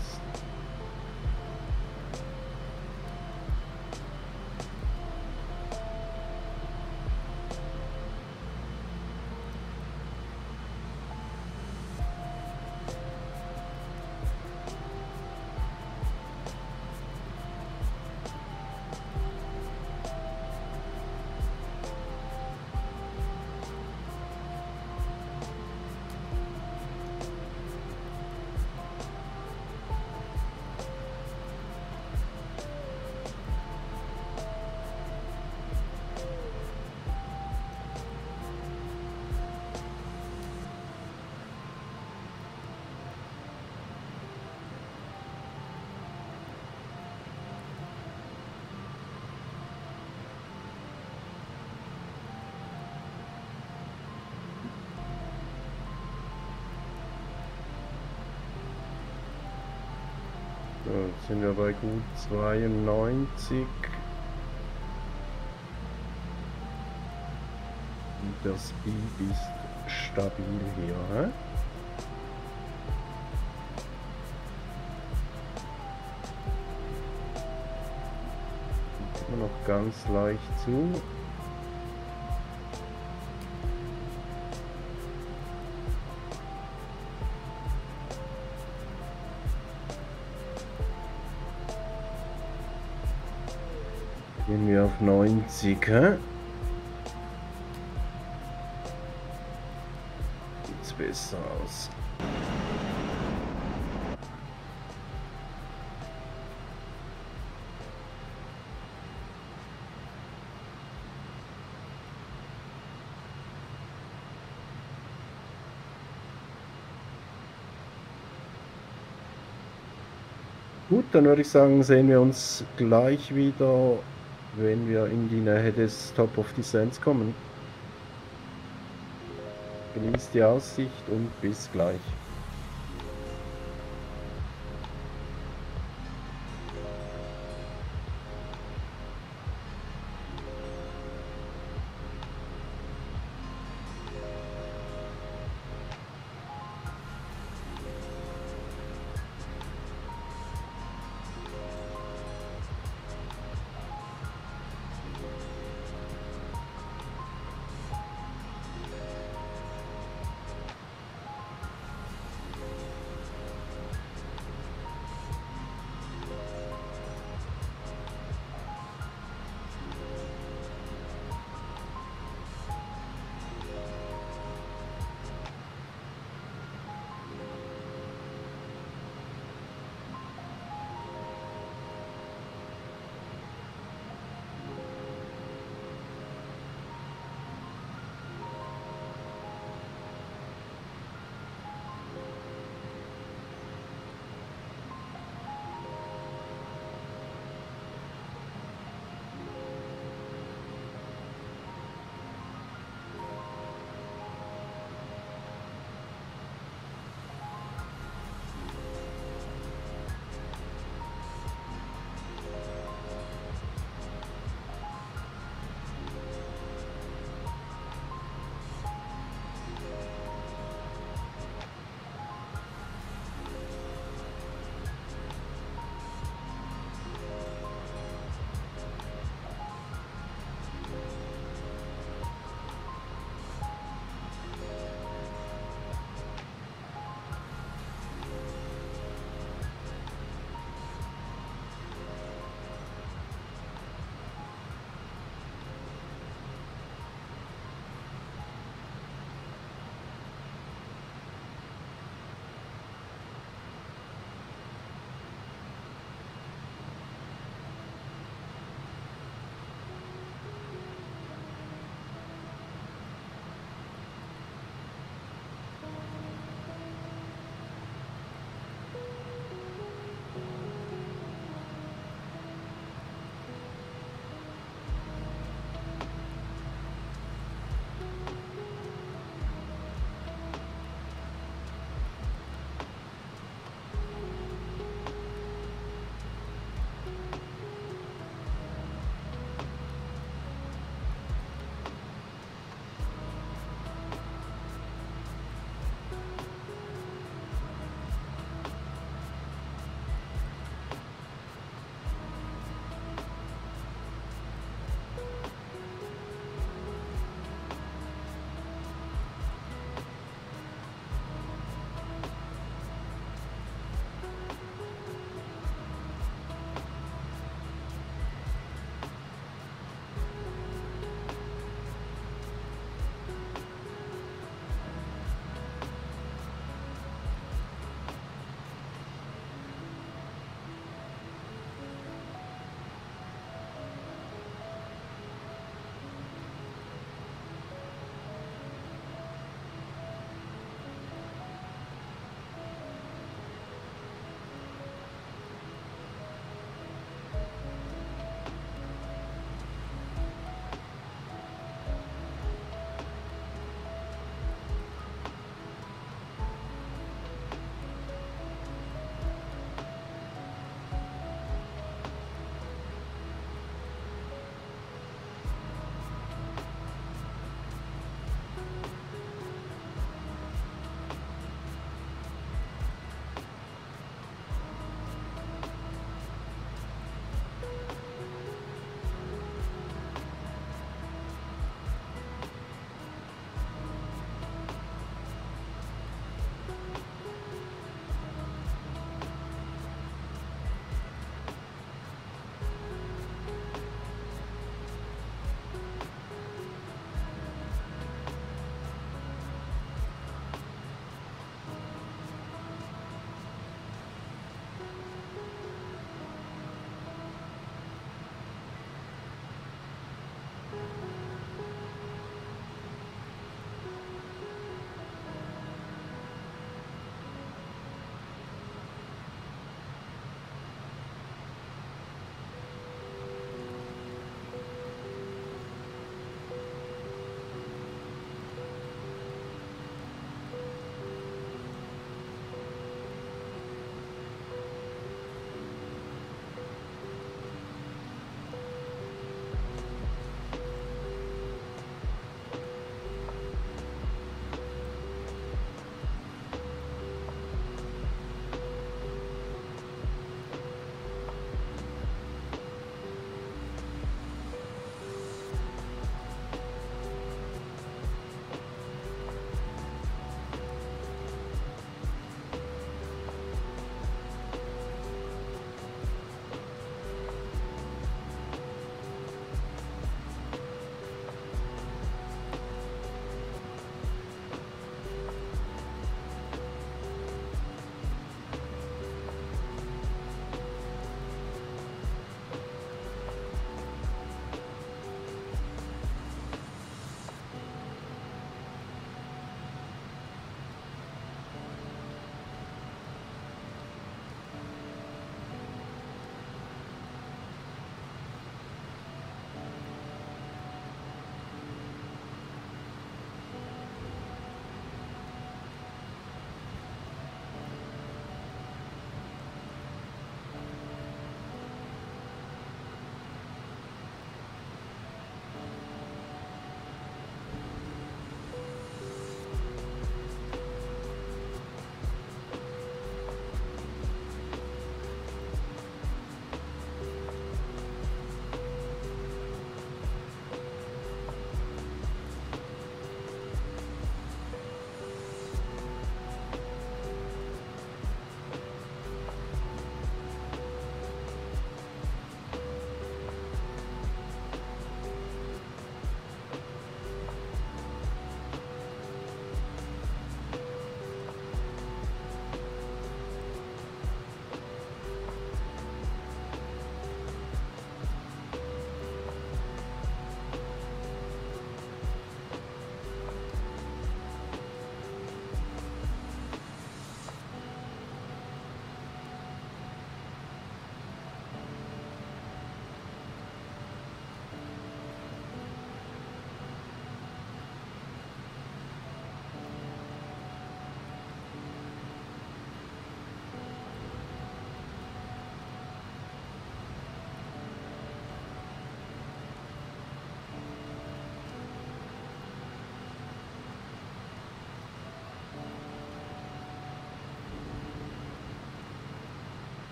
So, jetzt sind wir bei gut 92. Und der Speed ist stabil hier. Hä? Immer noch ganz leicht zu. Gehen wir auf 90, hä? Sieht's besser aus. Gut, dann würde ich sagen, sehen wir uns gleich wieder, wenn wir in die Nähe des Top of Descents kommen. Genießt die Aussicht und bis gleich.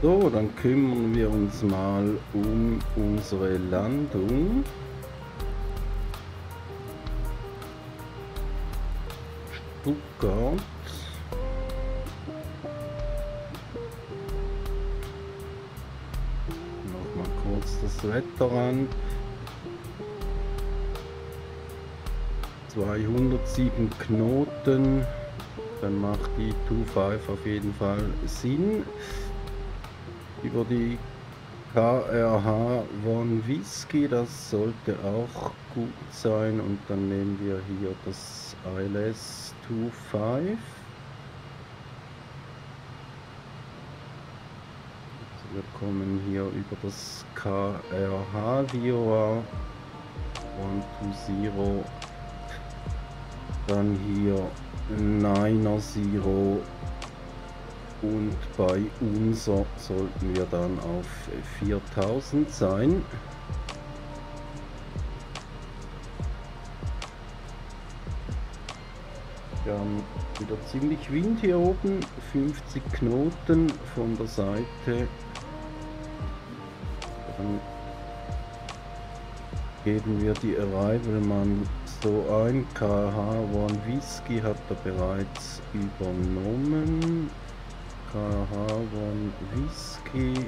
So, dann kümmern wir uns mal um unsere Landung. Stuttgart. Nochmal kurz das Wetter an. 207 Knoten. Dann macht die 25 auf jeden Fall Sinn. Über die KRH One Whisky, das sollte auch gut sein. Und dann nehmen wir hier das ILS 25. Also wir kommen hier über das KRH VOA 120. Dann hier 9er und bei unser sollten wir dann auf 4000 sein. Wir haben wieder ziemlich Wind hier oben, 50 Knoten von der Seite. Dann geben wir die Arrival mal so ein. KH One Whisky hat er bereits übernommen. KH One Whisky.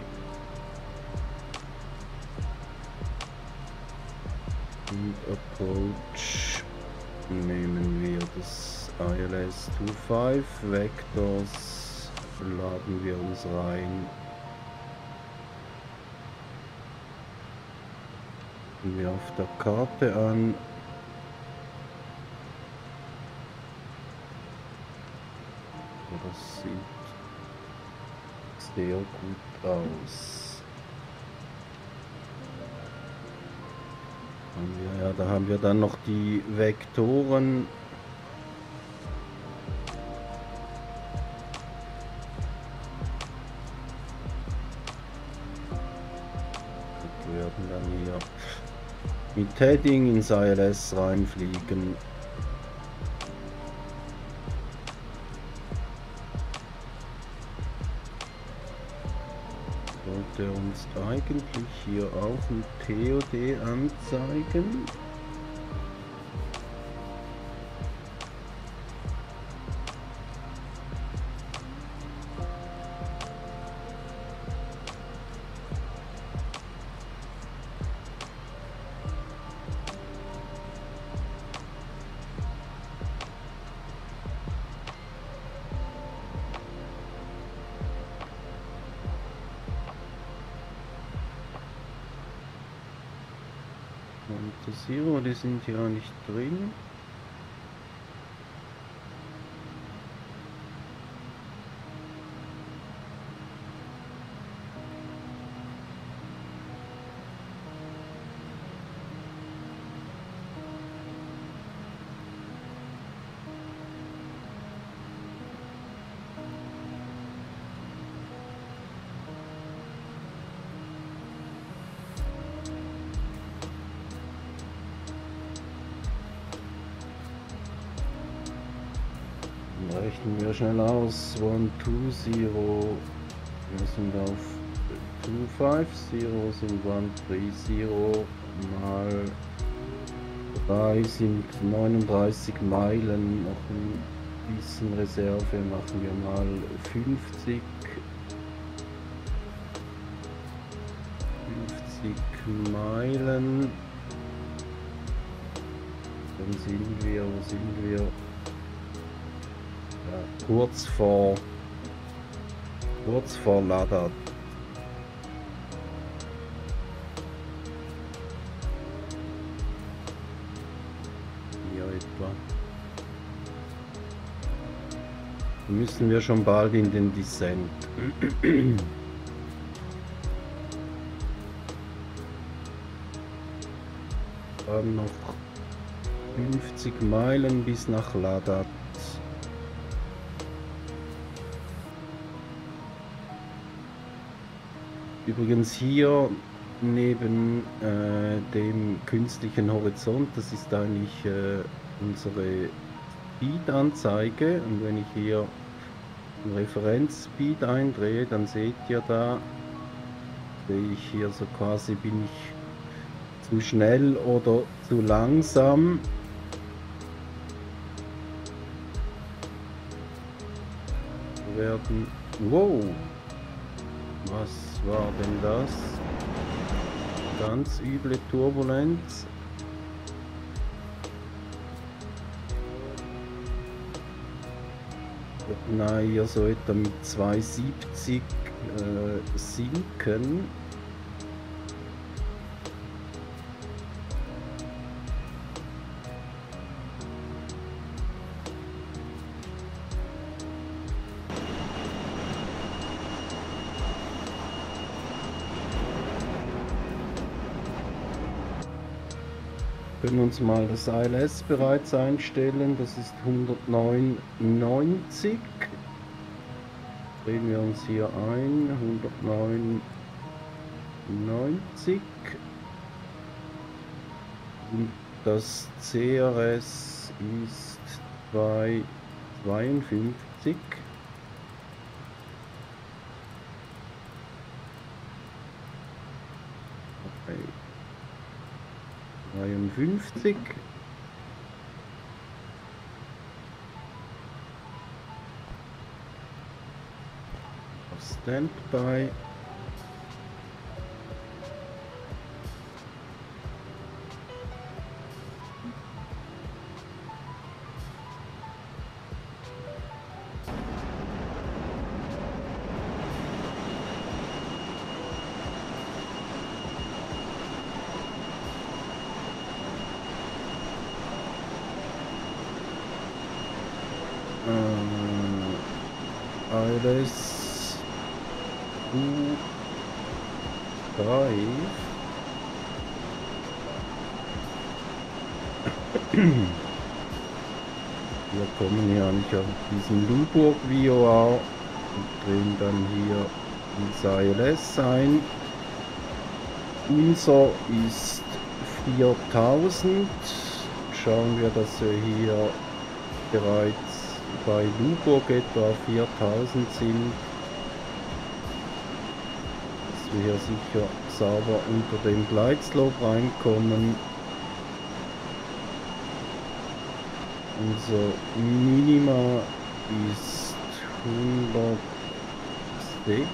Und Approach nehmen wir das ILS 25. Vectors laden wir uns rein. Wir auf der Karte an. Das sieht sehr gut aus. Ja, da haben wir dann noch die Vektoren. Wir werden dann hier mit Heading ins ILS reinfliegen. Sollte uns eigentlich hier auch ein TOD anzeigen. Und Zero, die sind ja nicht drin. Rechnen wir schnell aus. 120. Wir sind auf 250 sind 130 mal 3 sind 39 Meilen. Noch ein bisschen Reserve machen wir mal 50. 50 Meilen. Dann sind wir, wo sind wir? Ja, kurz vor Ladat. Hier etwa. Müssen wir schon bald in den Descent. Dann noch 50 Meilen bis nach Ladat. Übrigens hier neben dem künstlichen Horizont, das ist eigentlich unsere Speed-Anzeige, und wenn ich hier Referenzspeed eindrehe, dann seht ihr da, sehe ich hier so quasi, bin ich zu schnell oder zu langsam. Wir werden... Wow! Was war denn das? Ganz üble Turbulenz. Na, hier so etwa mit 270 sinken. Wir können uns mal das ALS bereits einstellen, das ist 109,90. Drehen wir uns hier ein, 109,90. Und das CRS ist 2,52. Okay. 53. Auf Standby. Alles gut. 3. Wir kommen hier nicht auf diesen Luburg VOA und drehen dann hier ins ALS ein. Unser ist 4000. Schauen wir, dass wir hier bereits bei Luburg etwa 4000 sind, dass wir hier sicher sauber unter den Gleitslope reinkommen. Unser Minima ist 106,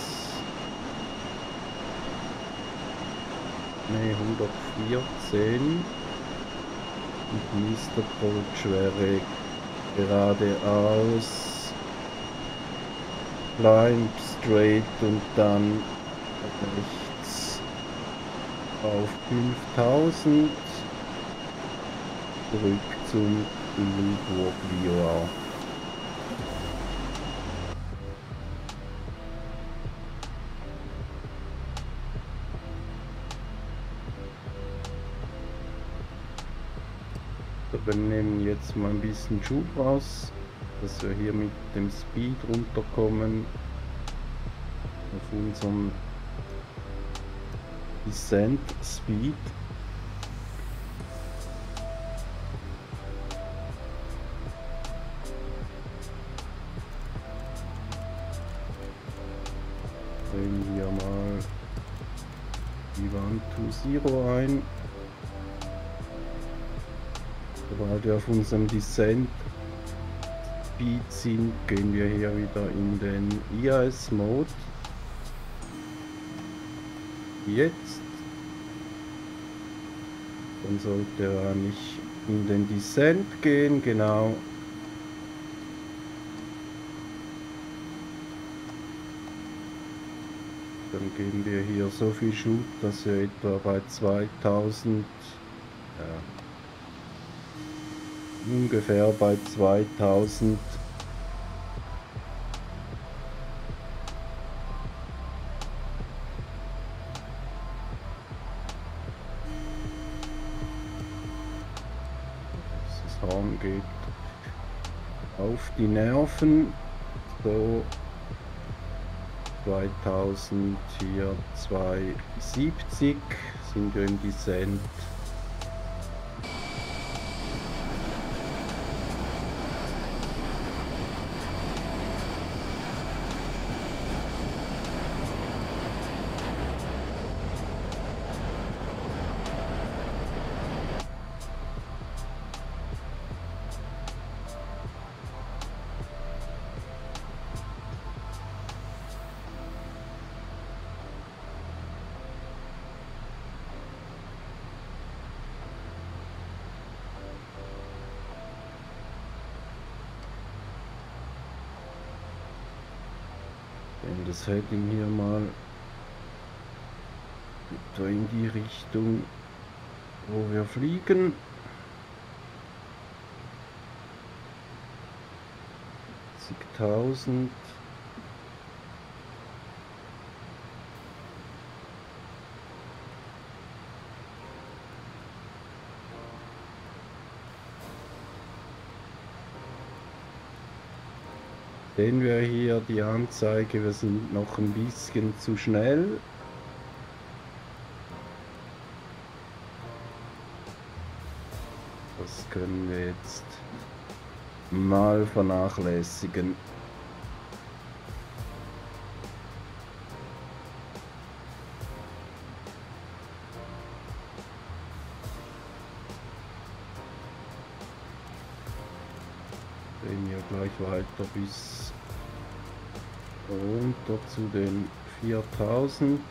ne 114 und Mr. Approach wäre geradeaus, climb straight und dann rechts auf 5000 zurück zum Luburg VOA. Wir nehmen jetzt mal ein bisschen Schub raus, dass wir hier mit dem Speed runterkommen auf unserem Descent Speed. Drehen wir mal die 120 ein. Sobald wir auf unserem Descent Speed sind, gehen wir hier wieder in den IAS Mode. Jetzt. Dann sollte er nicht in den Descent gehen, genau. Dann geben wir hier so viel Schub, dass wir etwa bei 2000, ja, ungefähr bei 2000 das Horn geht auf die Nerven, so 2000 hier 270 sind wir im Descent. das Heading hier mal so in die Richtung, wo wir fliegen. Zigtausend. Sehen wir hier die Anzeige, wir sind noch ein bisschen zu schnell. Das können wir jetzt mal vernachlässigen. Gehen wir gleich weiter bis runter zu den 4000.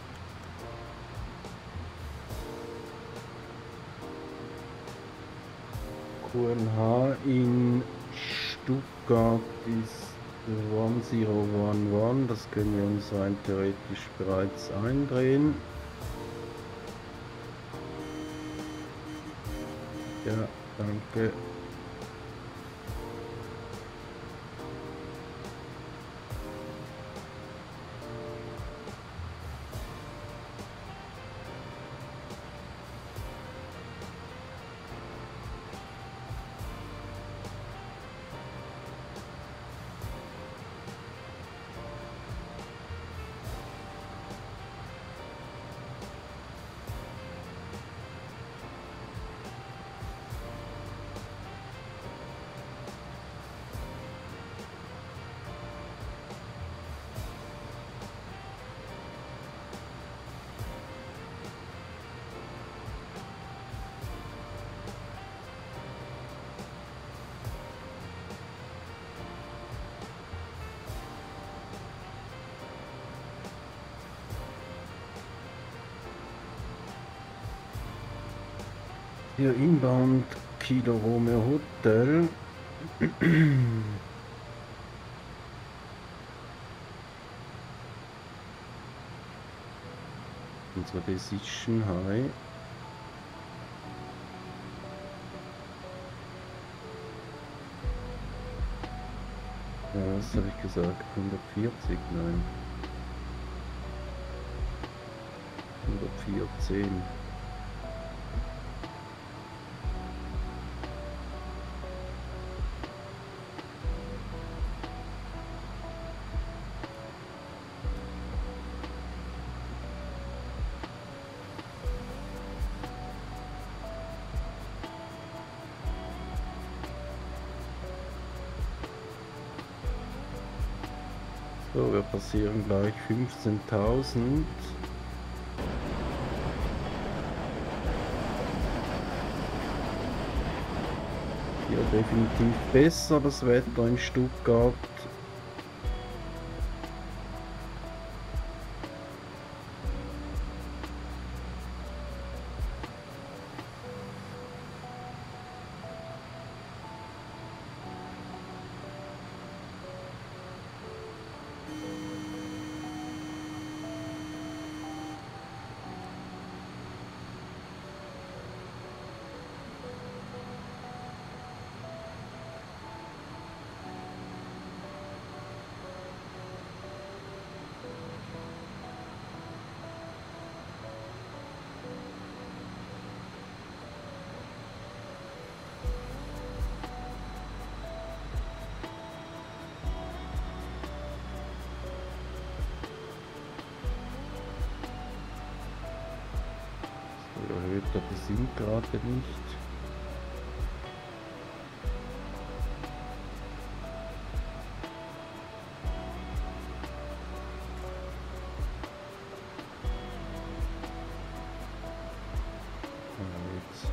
QNH in Stuttgart ist 1011, das können wir uns rein theoretisch bereits eindrehen. Ja, danke. Hier Inbound Kilo Romeo Hotel. Unsere Decision High. Ja, was habe ich gesagt? 140? Nein. 114. So, wir passieren gleich 15.000. Hier definitiv besser das Wetter in Stuttgart. Erhöht er die sind gerade nicht. Jetzt.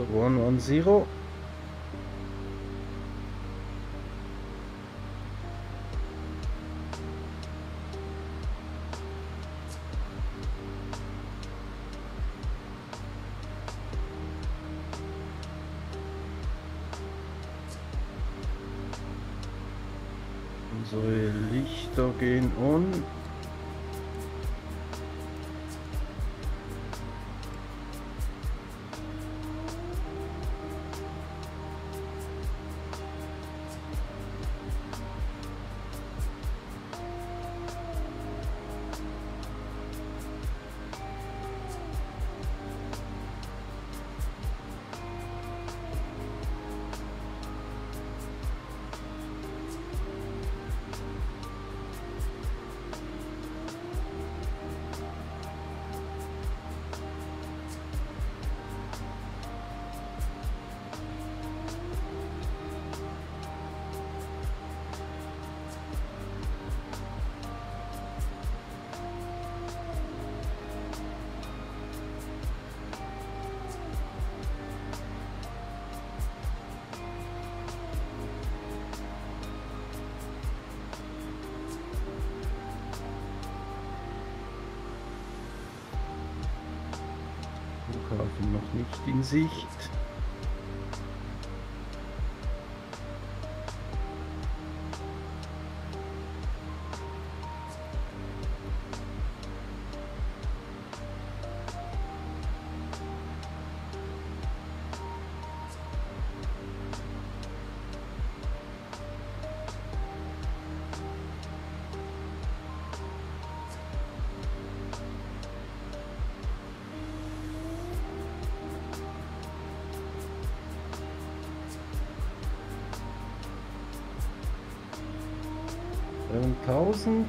oder 110. Unsere Lichter gehen on. Flughafen noch nicht in Sicht. Und 1000.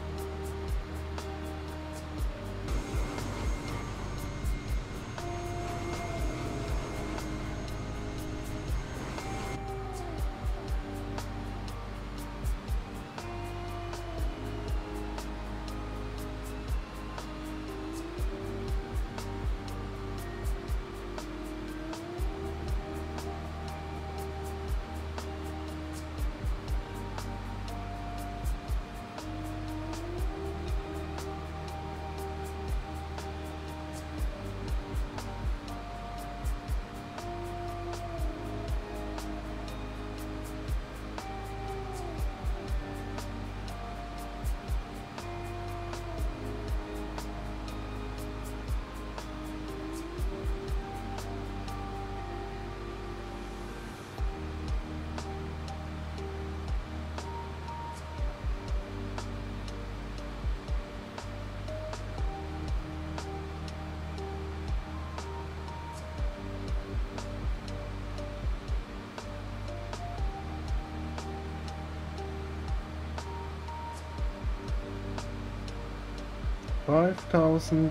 $5,000.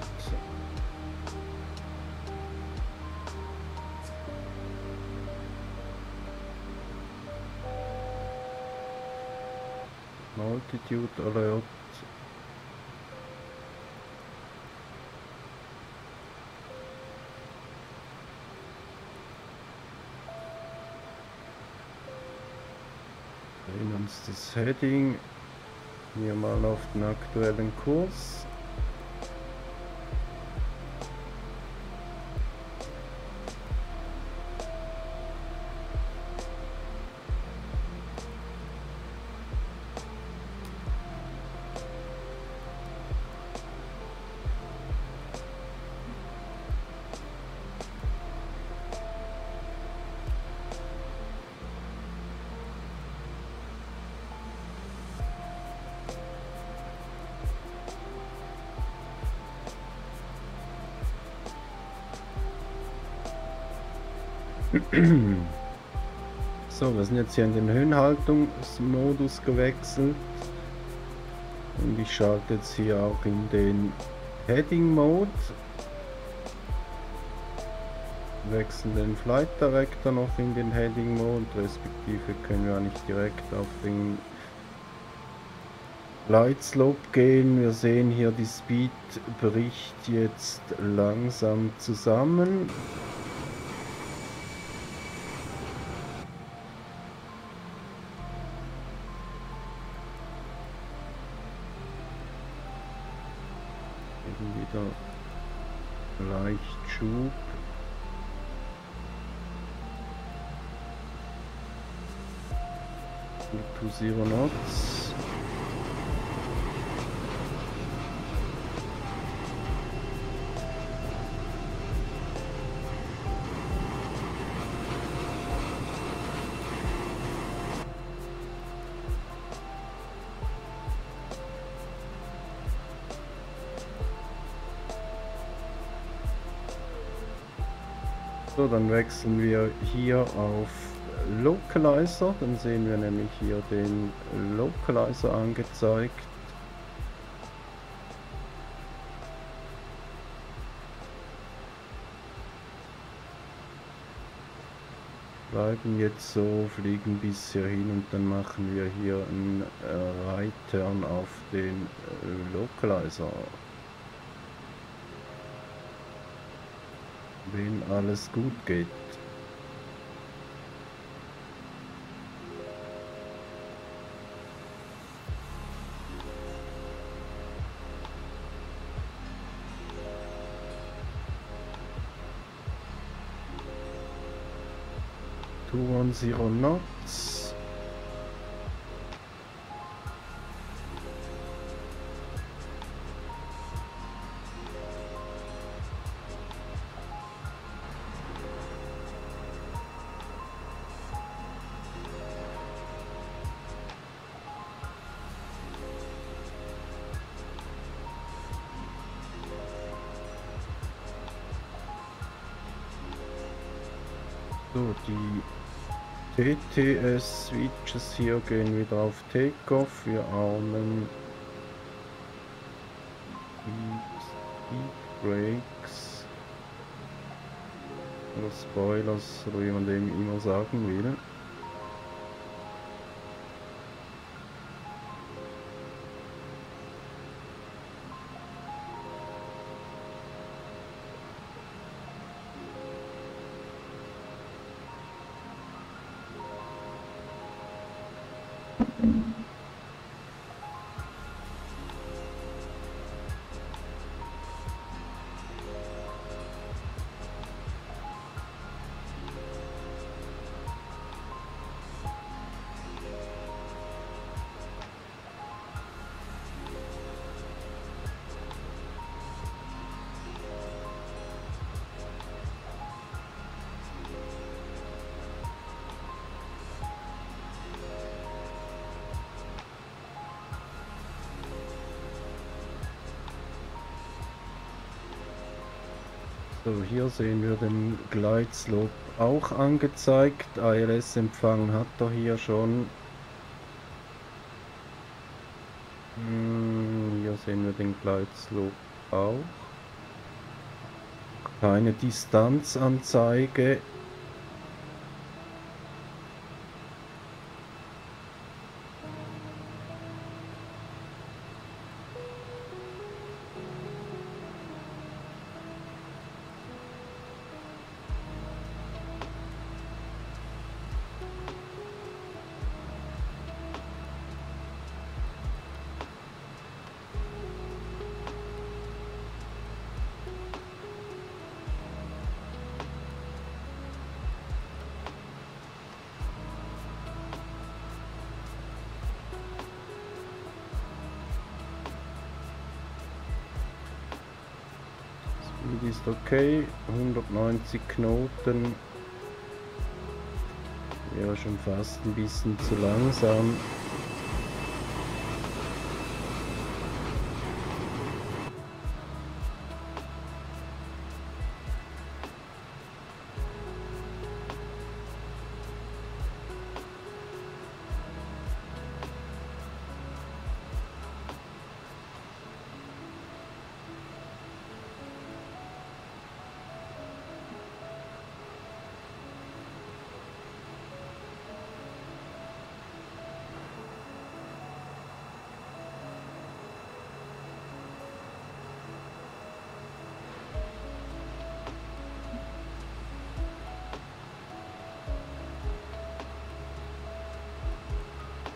Altitude alert. Sehen uns das Heading hier mal auf den aktuellen Kurs. So, wir sind jetzt hier in den Höhenhaltungsmodus gewechselt und ich schalte jetzt hier auch in den Heading Mode, wechseln den Flight Director noch in den Heading Mode, respektive können wir nicht direkt auf den Light Slope gehen. Wir sehen hier, die Speed bricht jetzt langsam zusammen. Wieder leicht Schub. To Zero Knots. So, dann wechseln wir hier auf Localizer. Dann sehen wir nämlich hier den Localizer angezeigt. Bleiben jetzt so, fliegen bis hierhin und dann machen wir hier einen Right-Turn auf den Localizer. Wenn alles gut geht. Two 10 knots. So, die TTS-Switches hier gehen wieder auf Takeoff. Wir armen Speed Brakes oder Spoilers oder wie man dem immer sagen will. So, hier sehen wir den Glide Slope auch angezeigt. ILS-Empfang hat er hier schon. Hier sehen wir den Glide Slope auch. Keine Distanzanzeige. Speed ist okay, 190 Knoten. Wäre schon fast ein bisschen zu langsam.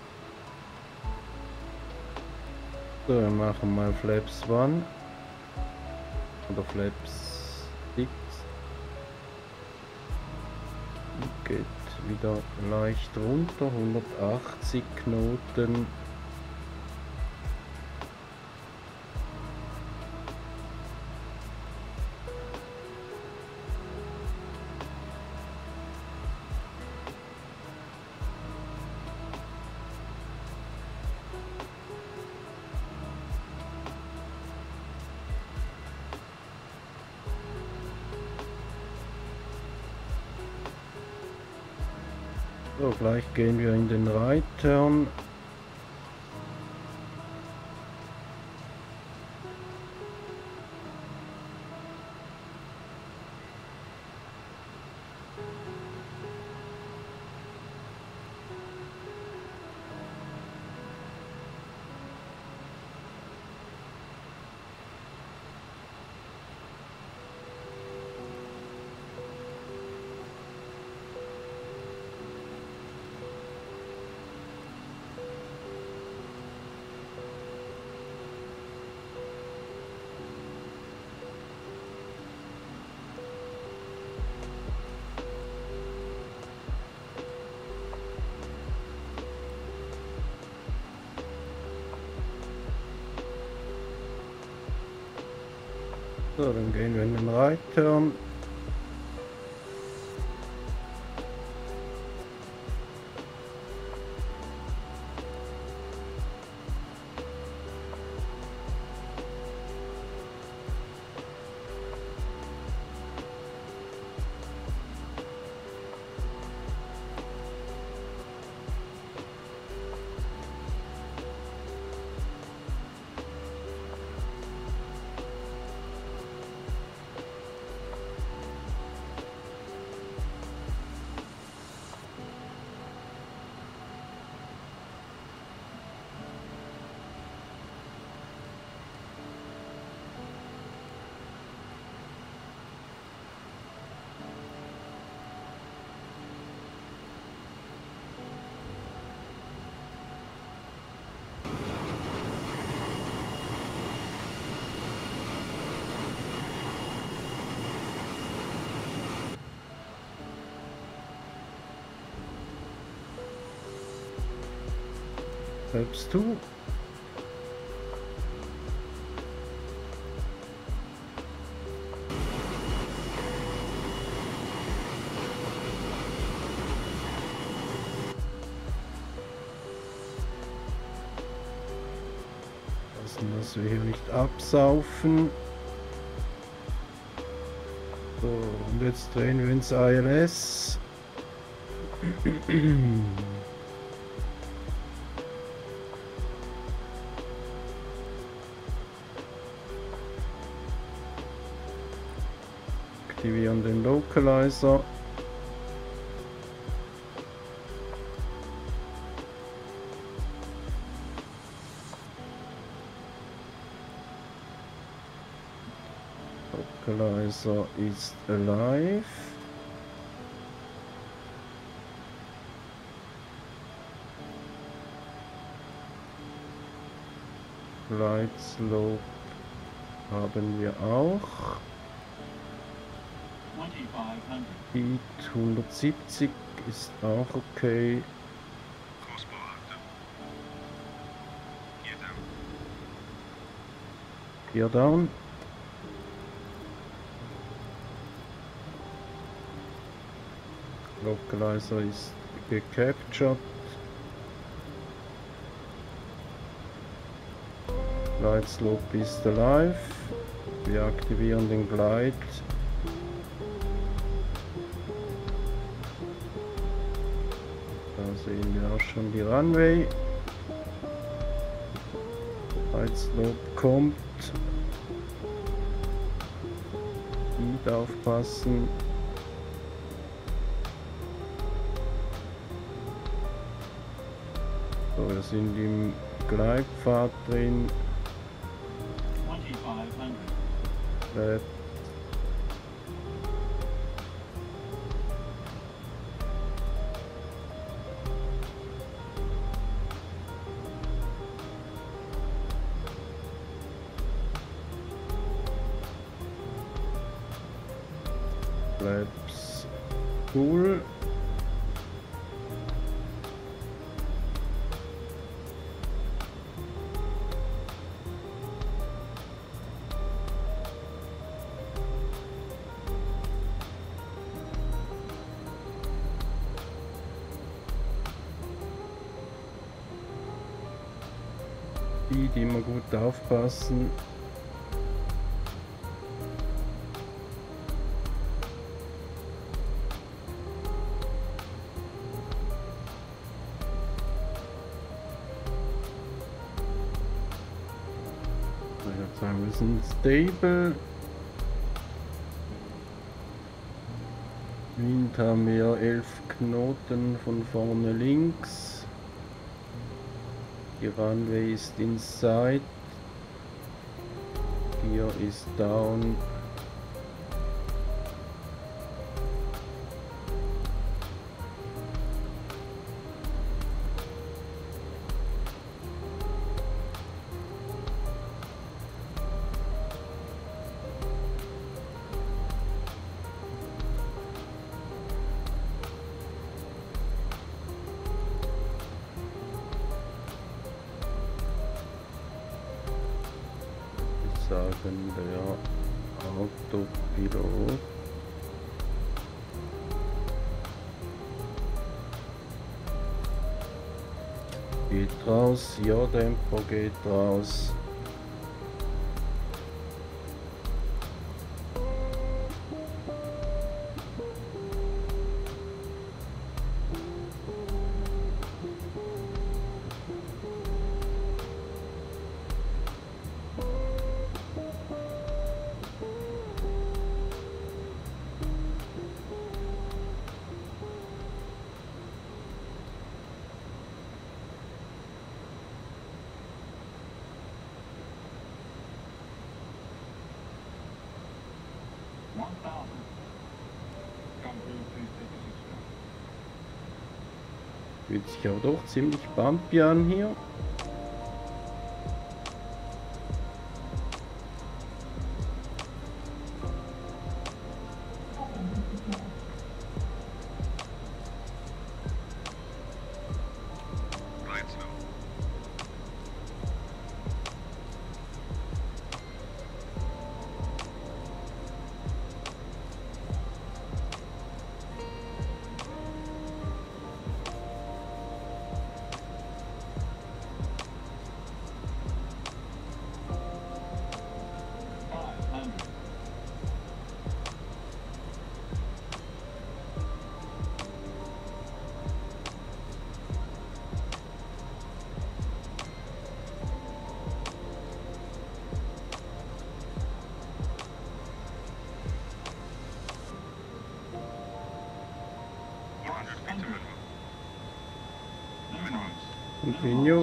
So, wir machen mal Flaps 1. oder Flaps Sticks. Und geht wieder leicht runter, 180 Knoten. So, gleich gehen wir in den Right-Turn. So, dann gehen wir in den Right-Turn. Selbst du. Lassen, dass wir hier nicht absaufen. So, und jetzt drehen wir ins ILS. Aktivieren den Localizer. Localizer ist alive. Flight Slope haben wir auch. Heat 170 ist auch okay. Gear down. Localizer ist gecaptured. Glide Slope ist alive. Wir aktivieren den Glide. Da sehen wir auch schon die Runway. Glide Slope kommt. Heat aufpassen. So, wir sind im Gleitpfad drin. Flaps cool. Die immer gut aufpassen. Jetzt haben wir sind stable. Wind haben wir 11 Knoten von vorne links. Die Runway ist inside. Hier ist down. Sagen der Autopilot. Geht raus, ja, Tempo geht raus. Fühlt sich aber doch ziemlich bumpy an hier. Continue.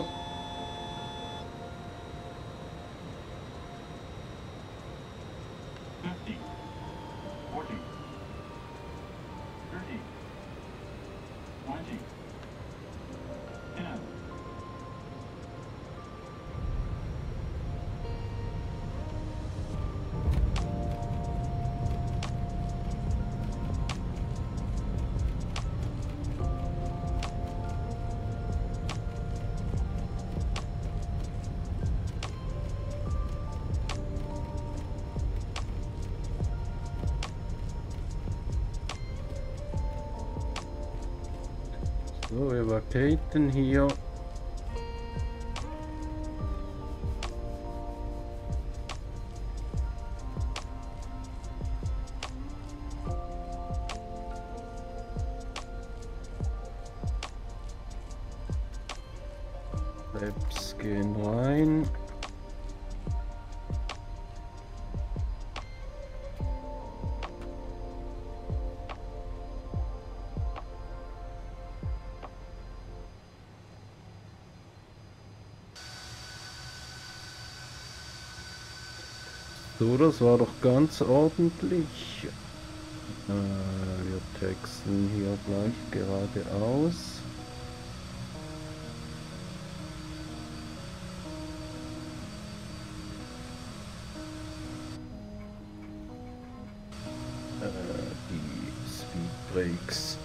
So, wir vacaten hier. Flaps gehen rein. So, das war doch ganz ordentlich. Wir texten hier gleich geradeaus. Die Brakes.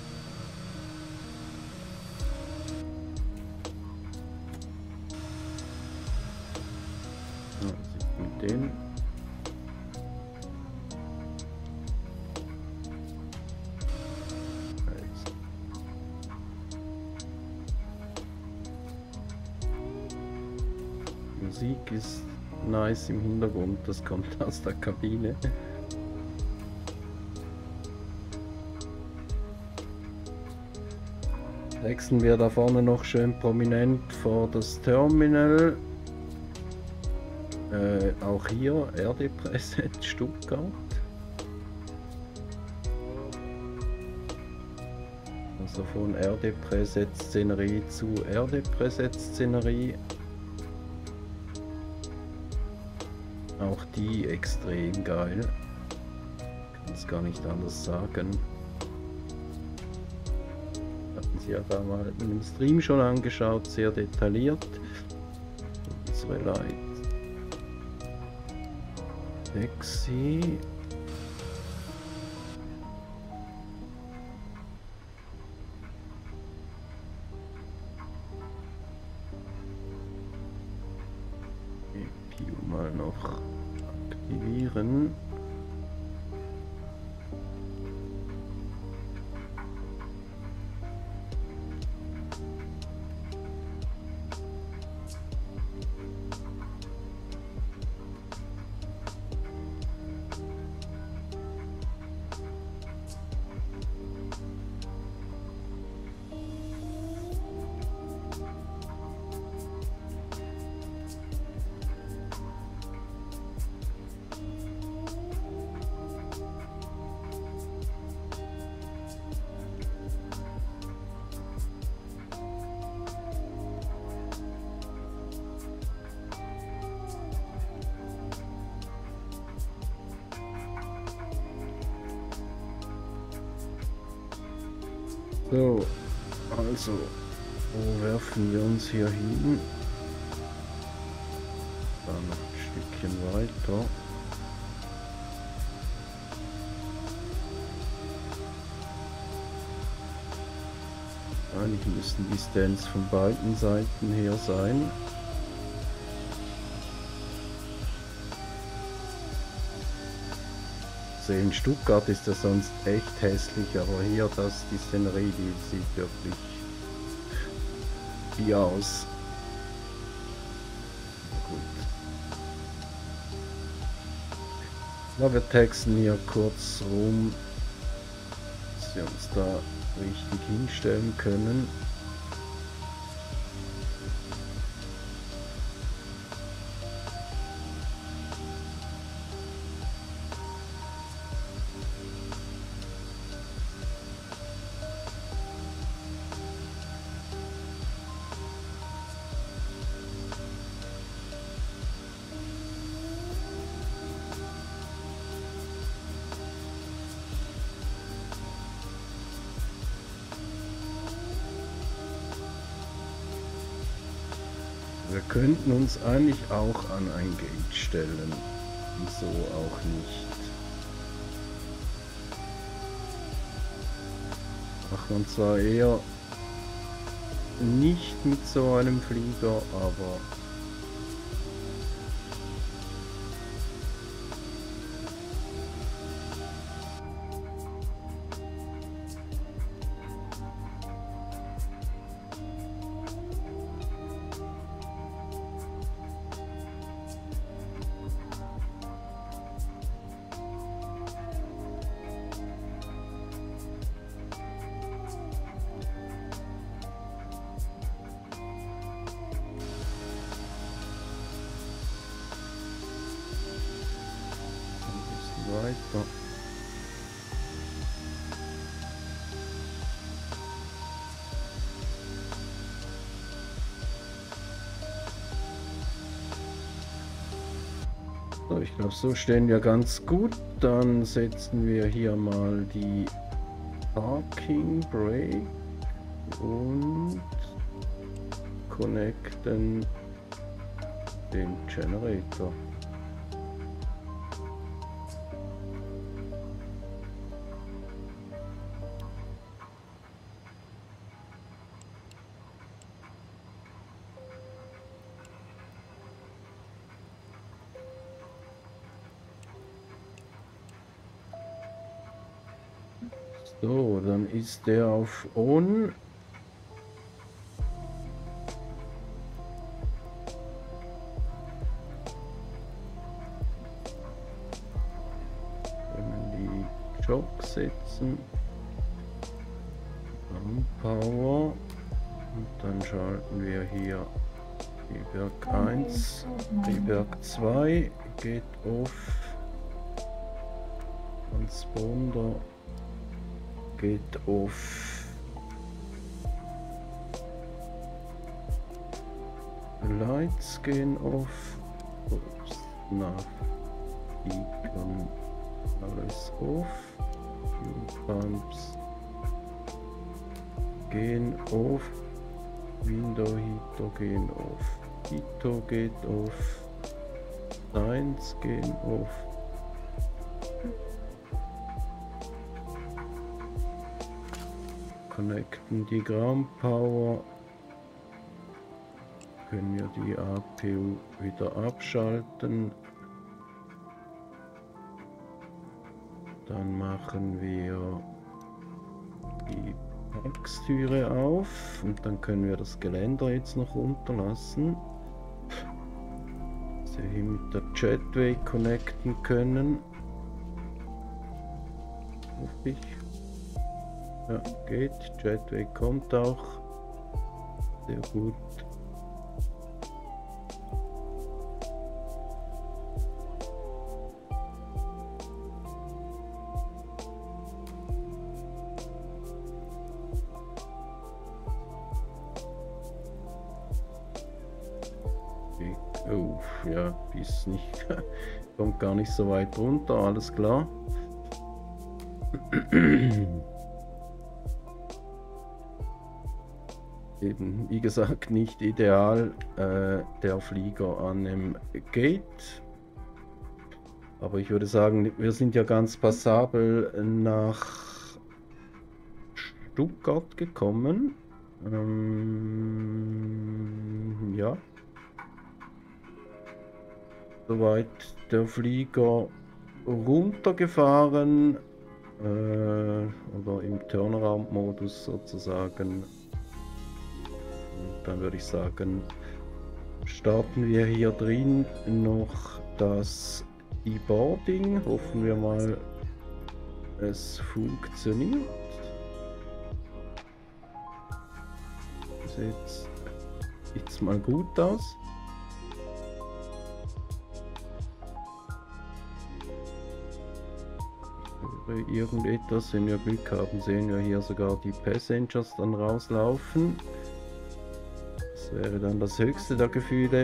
Ja, sieht mit den. Jetzt. Musik ist nice im Hintergrund, das kommt aus der Kabine. Wechseln wir da vorne noch schön prominent vor das Terminal. Auch hier RD-Preset Stuttgart. Also von RD-Preset-Szenerie zu RD-Preset-Szenerie. Auch die extrem geil. Kann es gar nicht anders sagen. Hatten Sie ja da mal in dem Stream schon angeschaut, sehr detailliert. Unsere Light. Sexy. EPU mal noch aktivieren. So, also, wo werfen wir uns hier hin? Da noch ein Stückchen weiter. Eigentlich müssten die Stands von beiden Seiten her sein. In Stuttgart ist das sonst echt hässlich, aber hier die Szenerie, die sieht wirklich wie aus. Gut. Na, wir texten hier kurz rum, dass wir uns da richtig hinstellen können. Wir könnten uns eigentlich auch an ein Gate stellen. Wieso auch nicht? Macht man zwar eher nicht mit so einem Flieger, aber weiter. So, ich glaube, so stehen wir ganz gut. Dann setzen wir hier mal die Parking Brake und connecten den Generator. So, dann ist der auf On. Können die Jog setzen. Power. Und dann schalten wir hier Triebwerk 1, Triebwerk 2 geht off. Transponder geht off. Lights gehen off. Ups, nach Beacon alles off. Fuel Pumps gehen off. Window Heater gehen off. Heater geht off. Signs gehen off. Connecten die Ground Power. Können wir die APU wieder abschalten. Dann machen wir die Parkstüre auf und dann können wir das Geländer jetzt noch runterlassen. Dass wir hier mit der Jetway connecten können. Hoffe ich. Ja, geht. Jetway kommt auch. Sehr gut. Oh, ja, ist nicht, kommt gar nicht so weit runter, alles klar. Eben, wie gesagt, nicht ideal, der Flieger an dem Gate. Aber ich würde sagen, wir sind ja ganz passabel nach Stuttgart gekommen. Ja. Soweit der Flieger runtergefahren oder im Turnaround-Modus sozusagen. Und dann würde ich sagen, starten wir hier drin noch das Deboarding. Hoffen wir mal, es funktioniert. Das sieht mal gut aus. Irgendetwas, wenn wir Glück haben, sehen wir hier sogar die Passengers dann rauslaufen. Das wäre dann das höchste der Gefühle.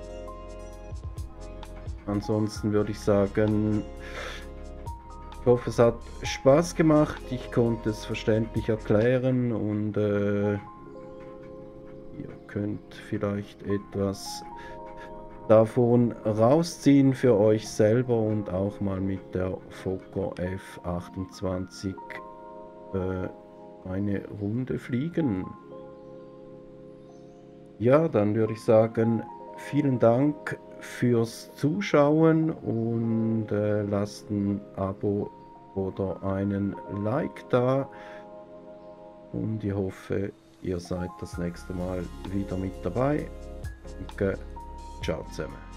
Ansonsten würde ich sagen, ich hoffe, es hat Spaß gemacht. Ich konnte es verständlich erklären und ihr könnt vielleicht etwas davon rausziehen für euch selber und auch mal mit der Fokker F28 eine Runde fliegen. Ja, dann würde ich sagen, vielen Dank fürs Zuschauen und lasst ein Abo oder einen Like da und ich hoffe, ihr seid das nächste Mal wieder mit dabei. Danke. Ciao zusammen.